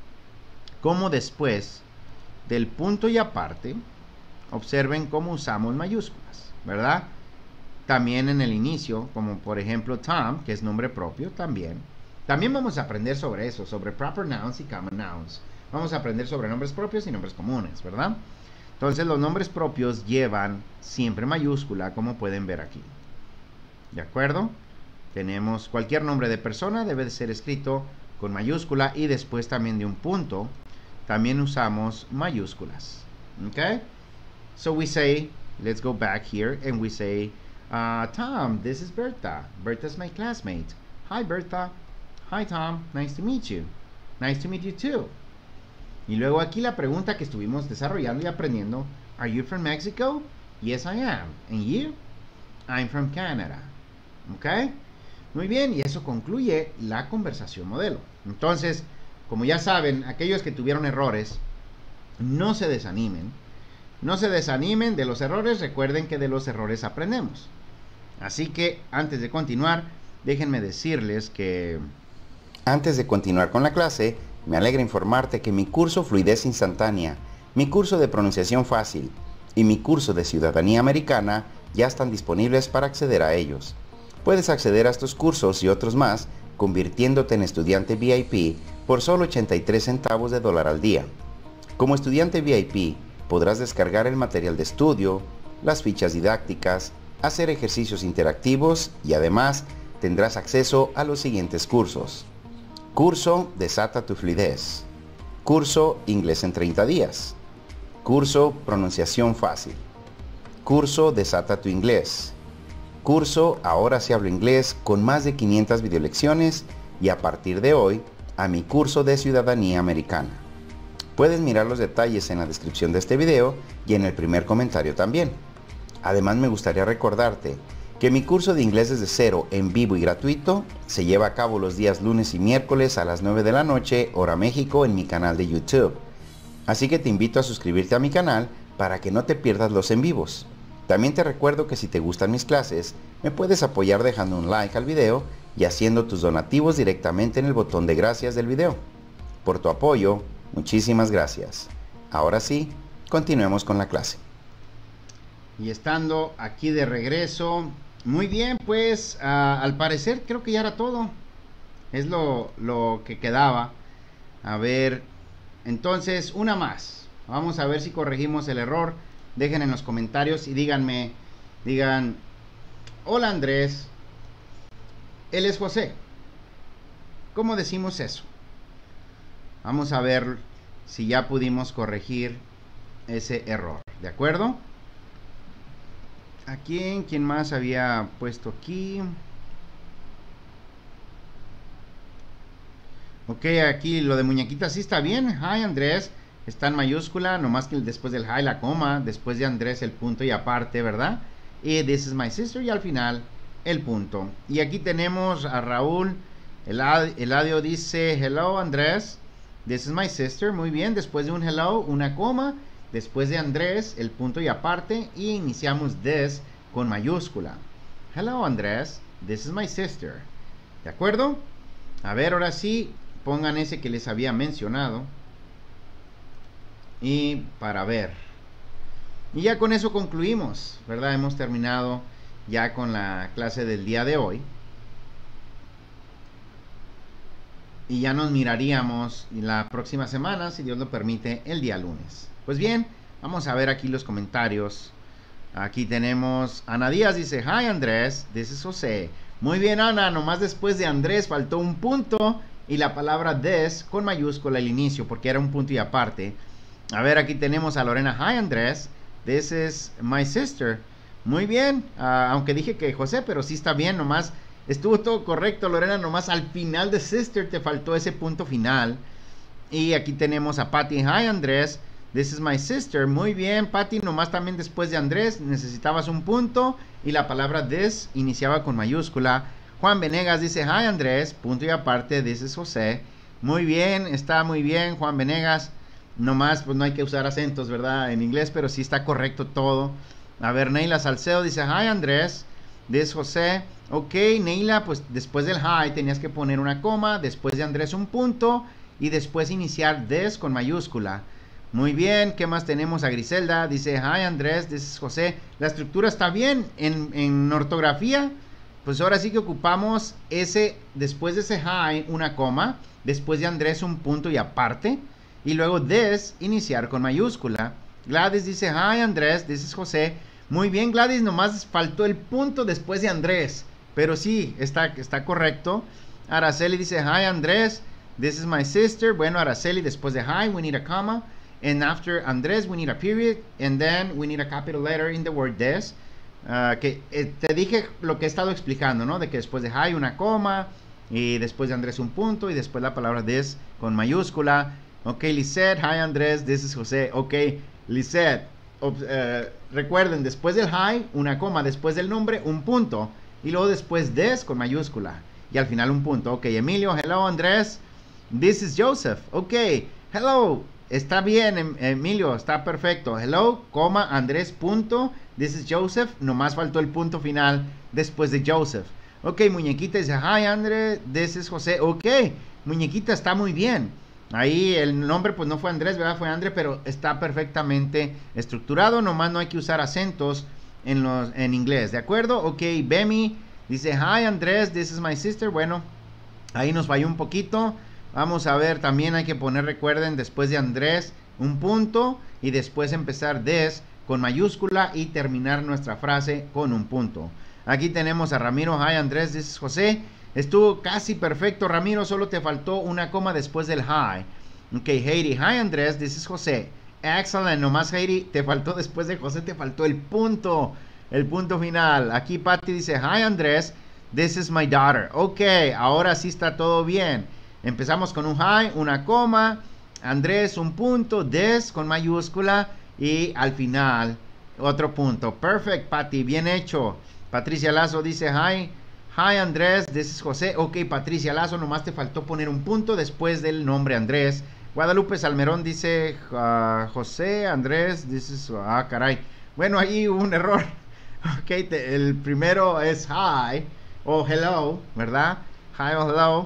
cómo después del punto y aparte, observen cómo usamos mayúsculas, ¿verdad? También en el inicio, como por ejemplo Tom, que es nombre propio, también. También vamos a aprender sobre eso, sobre proper nouns y common nouns. Vamos a aprender sobre nombres propios y nombres comunes, ¿verdad? Entonces los nombres propios llevan siempre mayúscula, como pueden ver aquí. ¿De acuerdo? Tenemos cualquier nombre de persona, debe de ser escrito con mayúscula y después también de un punto, también usamos mayúsculas. ¿Ok? So we say, let's go back here and we say, uh, Tom, this is Berta. Berta's my classmate. Hi Berta. Hi Tom, nice to meet you. Nice to meet you too. Y luego aquí la pregunta que estuvimos desarrollando y aprendiendo, are you from Mexico? Yes I am. And you? I'm from Canada. ¿Ok? Muy bien, y eso concluye la conversación modelo. Entonces, como ya saben, aquellos que tuvieron errores, no se desanimen. No se desanimen de los errores, recuerden que de los errores aprendemos. Así que, antes de continuar, déjenme decirles que... Antes de continuar con la clase, me alegra informarte que mi curso Fluidez Instantánea, mi curso de pronunciación fácil y mi curso de ciudadanía americana ya están disponibles para acceder a ellos. Puedes acceder a estos cursos y otros más convirtiéndote en estudiante V I P por solo ochenta y tres centavos de dólar al día. Como estudiante V I P, podrás descargar el material de estudio, las fichas didácticas, hacer ejercicios interactivos y además tendrás acceso a los siguientes cursos. Curso Desata tu Fluidez. Curso Inglés en treinta días. Curso Pronunciación Fácil. Curso Desata tu Inglés. Curso Ahora sí hablo inglés con más de quinientas videolecciones y a partir de hoy a mi curso de ciudadanía americana. Puedes mirar los detalles en la descripción de este video y en el primer comentario también. Además me gustaría recordarte que mi curso de inglés desde cero en vivo y gratuito se lleva a cabo los días lunes y miércoles a las nueve de la noche, hora México, en mi canal de YouTube. Así que te invito a suscribirte a mi canal para que no te pierdas los en vivos. También te recuerdo que si te gustan mis clases, me puedes apoyar dejando un like al video y haciendo tus donativos directamente en el botón de gracias del video. Por tu apoyo, muchísimas gracias. Ahora sí, continuemos con la clase. Y estando aquí de regreso, muy bien, pues uh, al parecer creo que ya era todo. Es lo, lo que quedaba. A ver, entonces una más. Vamos a ver si corregimos el error. Dejen en los comentarios y díganme, digan, hola Andrés, él es José. ¿Cómo decimos eso? Vamos a ver si ya pudimos corregir ese error. ¿De acuerdo? ¿A quién? ¿Quién más había puesto aquí? Ok, aquí lo de muñequita sí está bien. Hi Andrés, está en mayúscula, nomás que después del hi la coma, después de Andrés el punto y aparte, ¿verdad? Y this is my sister y al final el punto. Y aquí tenemos a Raúl Eladio, dice hello Andrés, this is my sister. Muy bien, después de un hello, una coma, después de Andrés el punto y aparte, y iniciamos this con mayúscula. Hello Andrés, this is my sister. ¿De acuerdo? A ver, ahora sí, pongan ese que les había mencionado. Y para ver. Y ya con eso concluimos, ¿verdad? Hemos terminado ya con la clase del día de hoy. Y ya nos miraríamos la próxima semana, si Dios lo permite, el día lunes. Pues bien, vamos a ver aquí los comentarios. Aquí tenemos Ana Díaz, dice hi Andrés, this is José. Muy bien Ana, nomás después de Andrés faltó un punto y la palabra this con mayúscula al inicio, porque era un punto y aparte. A ver, aquí tenemos a Lorena, hi Andrés, this is my sister. Muy bien, uh, aunque dije que José, pero sí está bien, nomás estuvo todo correcto Lorena, nomás al final de sister te faltó ese punto final. Y aquí tenemos a Patty, hi Andrés, this is my sister. Muy bien Patty, nomás también después de Andrés necesitabas un punto y la palabra this iniciaba con mayúscula. Juan Venegas dice hi Andrés, punto y aparte, this is José. Muy bien, está muy bien Juan Venegas. Nomás pues no hay que usar acentos, ¿verdad? En inglés, pero sí está correcto todo. A ver, Neila Salcedo dice hi Andrés, this is José. Ok, Neila, pues después del hi tenías que poner una coma, después de Andrés un punto y después iniciar this con mayúscula. Muy bien, ¿qué más tenemos? A Griselda, dice hi Andrés, this is José. La estructura está bien. En, en ortografía, pues ahora sí que ocupamos ese, después de ese hi, una coma, después de Andrés un punto y aparte, y luego this, iniciar con mayúscula. Gladys dice hi Andrés, this is José. Muy bien Gladys, nomás faltó el punto después de Andrés, pero sí, está, está correcto. Araceli dice hi Andrés, this is my sister. Bueno, Araceli, después de hi, we need a comma. And after Andrés, we need a period. And then we need a capital letter in the word this. Uh, que eh, te dije lo que he estado explicando, ¿no? De que después de hi una coma. Y después de Andrés un punto. Y después la palabra this con mayúscula. Ok, Lisette, hi Andrés, this is José. Ok, Lisette. Uh, recuerden, después del hi, una coma. Después del nombre, un punto. Y luego después this con mayúscula. Y al final un punto. Ok, Emilio, hello Andrés. This is Joseph. Ok, hello. Está bien, Emilio, está perfecto. Hello, coma, Andrés, punto. This is Joseph. Nomás faltó el punto final después de Joseph. Ok, Muñequita dice, hi, Andrés, this is José. Ok, Muñequita, está muy bien. Ahí el nombre pues no fue Andrés, ¿verdad? Fue André, pero está perfectamente estructurado. Nomás no hay que usar acentos en, los, en inglés, ¿de acuerdo? Ok, Bemi dice, hi, Andrés, this is my sister. Bueno, ahí nos falló un poquito. Vamos a ver, también hay que poner, recuerden, después de Andrés, un punto y después empezar this con mayúscula y terminar nuestra frase con un punto. Aquí tenemos a Ramiro, hi Andrés, this is José. Estuvo casi perfecto, Ramiro, solo te faltó una coma después del hi. Ok, Heidi, hi Andrés, this is José. Excellent, nomás Heidi, te faltó después de José, te faltó el punto, el punto final. Aquí Patty dice, hi Andrés, this is my daughter. Ok, ahora sí está todo bien. Empezamos con un hi, una coma, Andrés un punto, this con mayúscula y al final otro punto. Perfect, Patty, bien hecho. Patricia Lazo dice hi, hi Andrés, this is José. Ok, Patricia Lazo, nomás te faltó poner un punto después del nombre Andrés. Guadalupe Salmerón dice uh, José, Andrés, this is, ah caray. Bueno, ahí hubo un error. Ok, te, el primero es hi o hello, ¿verdad? Hi o hello.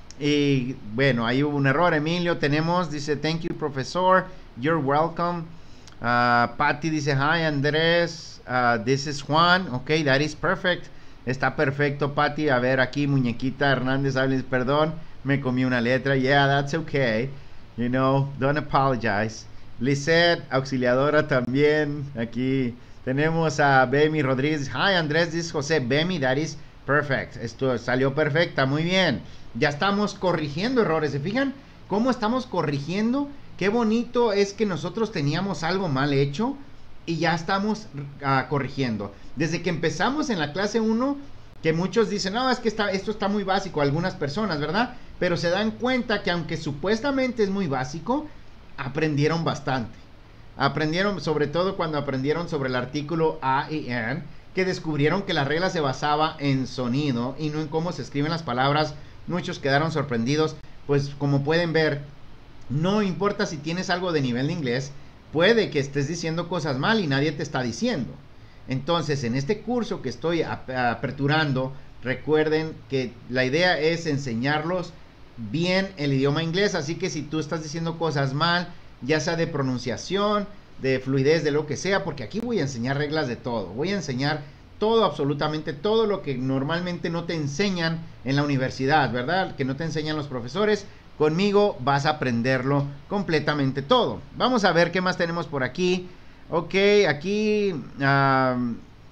Y bueno, ahí hubo un error. Emilio tenemos, dice thank you profesor, you're welcome. uh, Patty dice hi Andrés, uh, this is Juan. Ok, that is perfect, está perfecto Patty. A ver aquí Muñequita Hernández, perdón, me comí una letra. Yeah, that's okay, you know, don't apologize. Lisette, auxiliadora también. Aquí tenemos a Bemi Rodríguez, hi Andrés, this is José. Bemi, that is perfect, esto salió perfecta, muy bien. Ya estamos corrigiendo errores. ¿Se fijan cómo estamos corrigiendo? Qué bonito es que nosotros teníamos algo mal hecho y ya estamos uh, corrigiendo. Desde que empezamos en la clase uno, que muchos dicen, no, es que está, esto está muy básico, algunas personas, ¿verdad? Pero se dan cuenta que aunque supuestamente es muy básico, aprendieron bastante. Aprendieron, sobre todo cuando aprendieron sobre el artículo a y an, que descubrieron que la regla se basaba en sonido y no en cómo se escriben las palabras. Muchos quedaron sorprendidos. Pues como pueden ver, no importa si tienes algo de nivel de inglés, puede que estés diciendo cosas mal y nadie te está diciendo. Entonces, en este curso que estoy ap aperturando, recuerden que la idea es enseñarlos bien el idioma inglés. Así que si tú estás diciendo cosas mal, ya sea de pronunciación, de fluidez, de lo que sea, porque aquí voy a enseñar reglas de todo. Voy a enseñar todo, absolutamente todo lo que normalmente no te enseñan en la universidad, ¿verdad? Que no te enseñan los profesores. Conmigo vas a aprenderlo completamente todo. Vamos a ver qué más tenemos por aquí. Ok, aquí uh,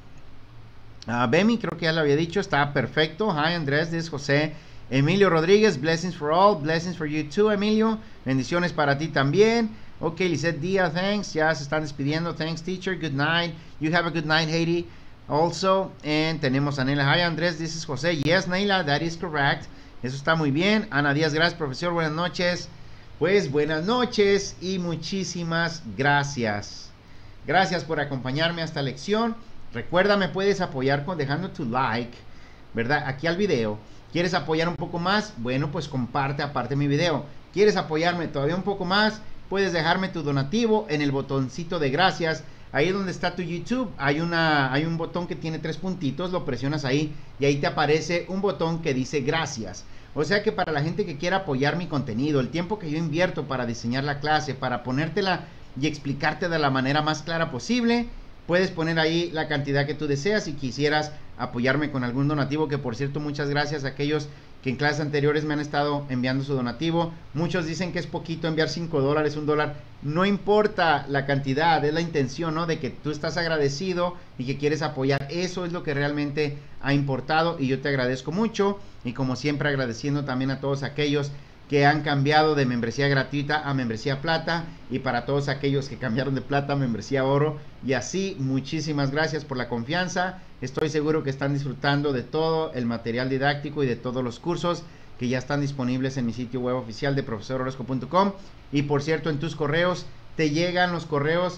uh, Bemi, creo que ya lo había dicho, está perfecto. Hi Andrés, this is José. Emilio Rodríguez, blessings for all, blessings for you too, Emilio. Bendiciones para ti también. Ok, Lizette Díaz, thanks. Ya se están despidiendo. Thanks, teacher. Good night. You have a good night, Haiti. Also, and tenemos a Neila. Hi, Andrés, this is José. Yes, Neila, that is correct. Eso está muy bien. Ana Díaz, gracias, profesor. Buenas noches. Pues buenas noches y muchísimas gracias. Gracias por acompañarme a esta lección. Recuerda, me puedes apoyar con dejando tu like, ¿verdad? Aquí al video. ¿Quieres apoyar un poco más? Bueno, pues comparte aparte mi video. ¿Quieres apoyarme todavía un poco más? Puedes dejarme tu donativo en el botoncito de gracias. Ahí donde está tu YouTube, hay, una, hay un botón que tiene tres puntitos, lo presionas ahí y ahí te aparece un botón que dice gracias. O sea que para la gente que quiera apoyar mi contenido, el tiempo que yo invierto para diseñar la clase, para ponértela y explicarte de la manera más clara posible, puedes poner ahí la cantidad que tú deseas si quisieras apoyarme con algún donativo, que por cierto muchas gracias a aquellos que en clases anteriores me han estado enviando su donativo. Muchos dicen que es poquito enviar cinco dólares, un dólar. No importa la cantidad, es la intención, ¿no? De que tú estás agradecido y que quieres apoyar. Eso es lo que realmente ha importado y yo te agradezco mucho. Y como siempre agradeciendo también a todos aquellos que han cambiado de membresía gratuita a membresía plata, y para todos aquellos que cambiaron de plata a membresía oro, y así muchísimas gracias por la confianza. Estoy seguro que están disfrutando de todo el material didáctico y de todos los cursos que ya están disponibles en mi sitio web oficial de profesor orozco punto com. Y por cierto, en tus correos te llegan los correos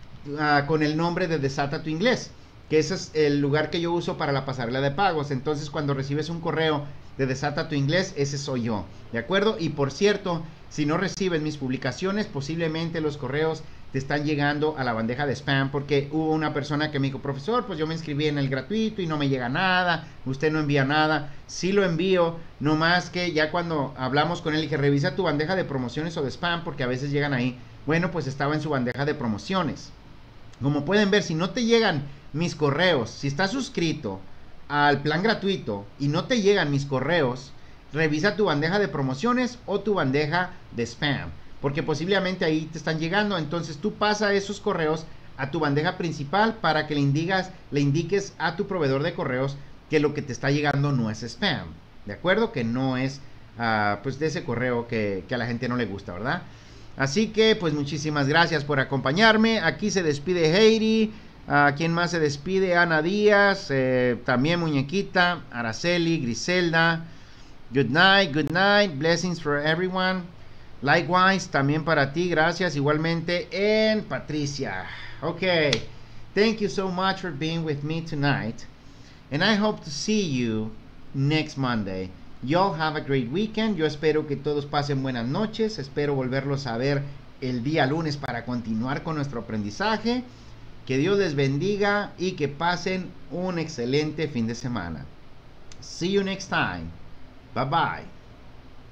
uh, con el nombre de Desata tu Inglés, que ese es el lugar que yo uso para la pasarela de pagos. Entonces cuando recibes un correo de Desata tu Inglés, ese soy yo, ¿de acuerdo? Y por cierto, si no recibes mis publicaciones, posiblemente los correos te están llegando a la bandeja de spam, porque hubo una persona que me dijo, profesor, pues yo me inscribí en el gratuito y no me llega nada, usted no envía nada. Sí lo envío, no más que ya cuando hablamos con él, dije, revisa tu bandeja de promociones o de spam, porque a veces llegan ahí. Bueno, pues estaba en su bandeja de promociones. Como pueden ver, si no te llegan mis correos, si estás suscrito al plan gratuito y no te llegan mis correos, revisa tu bandeja de promociones o tu bandeja de spam, porque posiblemente ahí te están llegando. Entonces tú pasa esos correos a tu bandeja principal para que le indigas, le indiques a tu proveedor de correos que lo que te está llegando no es spam, de acuerdo, que no es uh, pues de ese correo que, que a la gente no le gusta, ¿verdad? Así que pues muchísimas gracias por acompañarme. Aquí se despide Heidi. Uh, ¿Quién más se despide? Ana Díaz, eh, también Muñequita, Araceli, Griselda. Good night, good night, blessings for everyone. Likewise, también para ti, gracias. Igualmente en Patricia. Okay, thank you so much for being with me tonight. And I hope to see you next Monday. Y'all have a great weekend. Yo espero que todos pasen buenas noches. Espero volverlos a ver el día lunes para continuar con nuestro aprendizaje. Que Dios les bendiga y que pasen un excelente fin de semana. See you next time. Bye bye.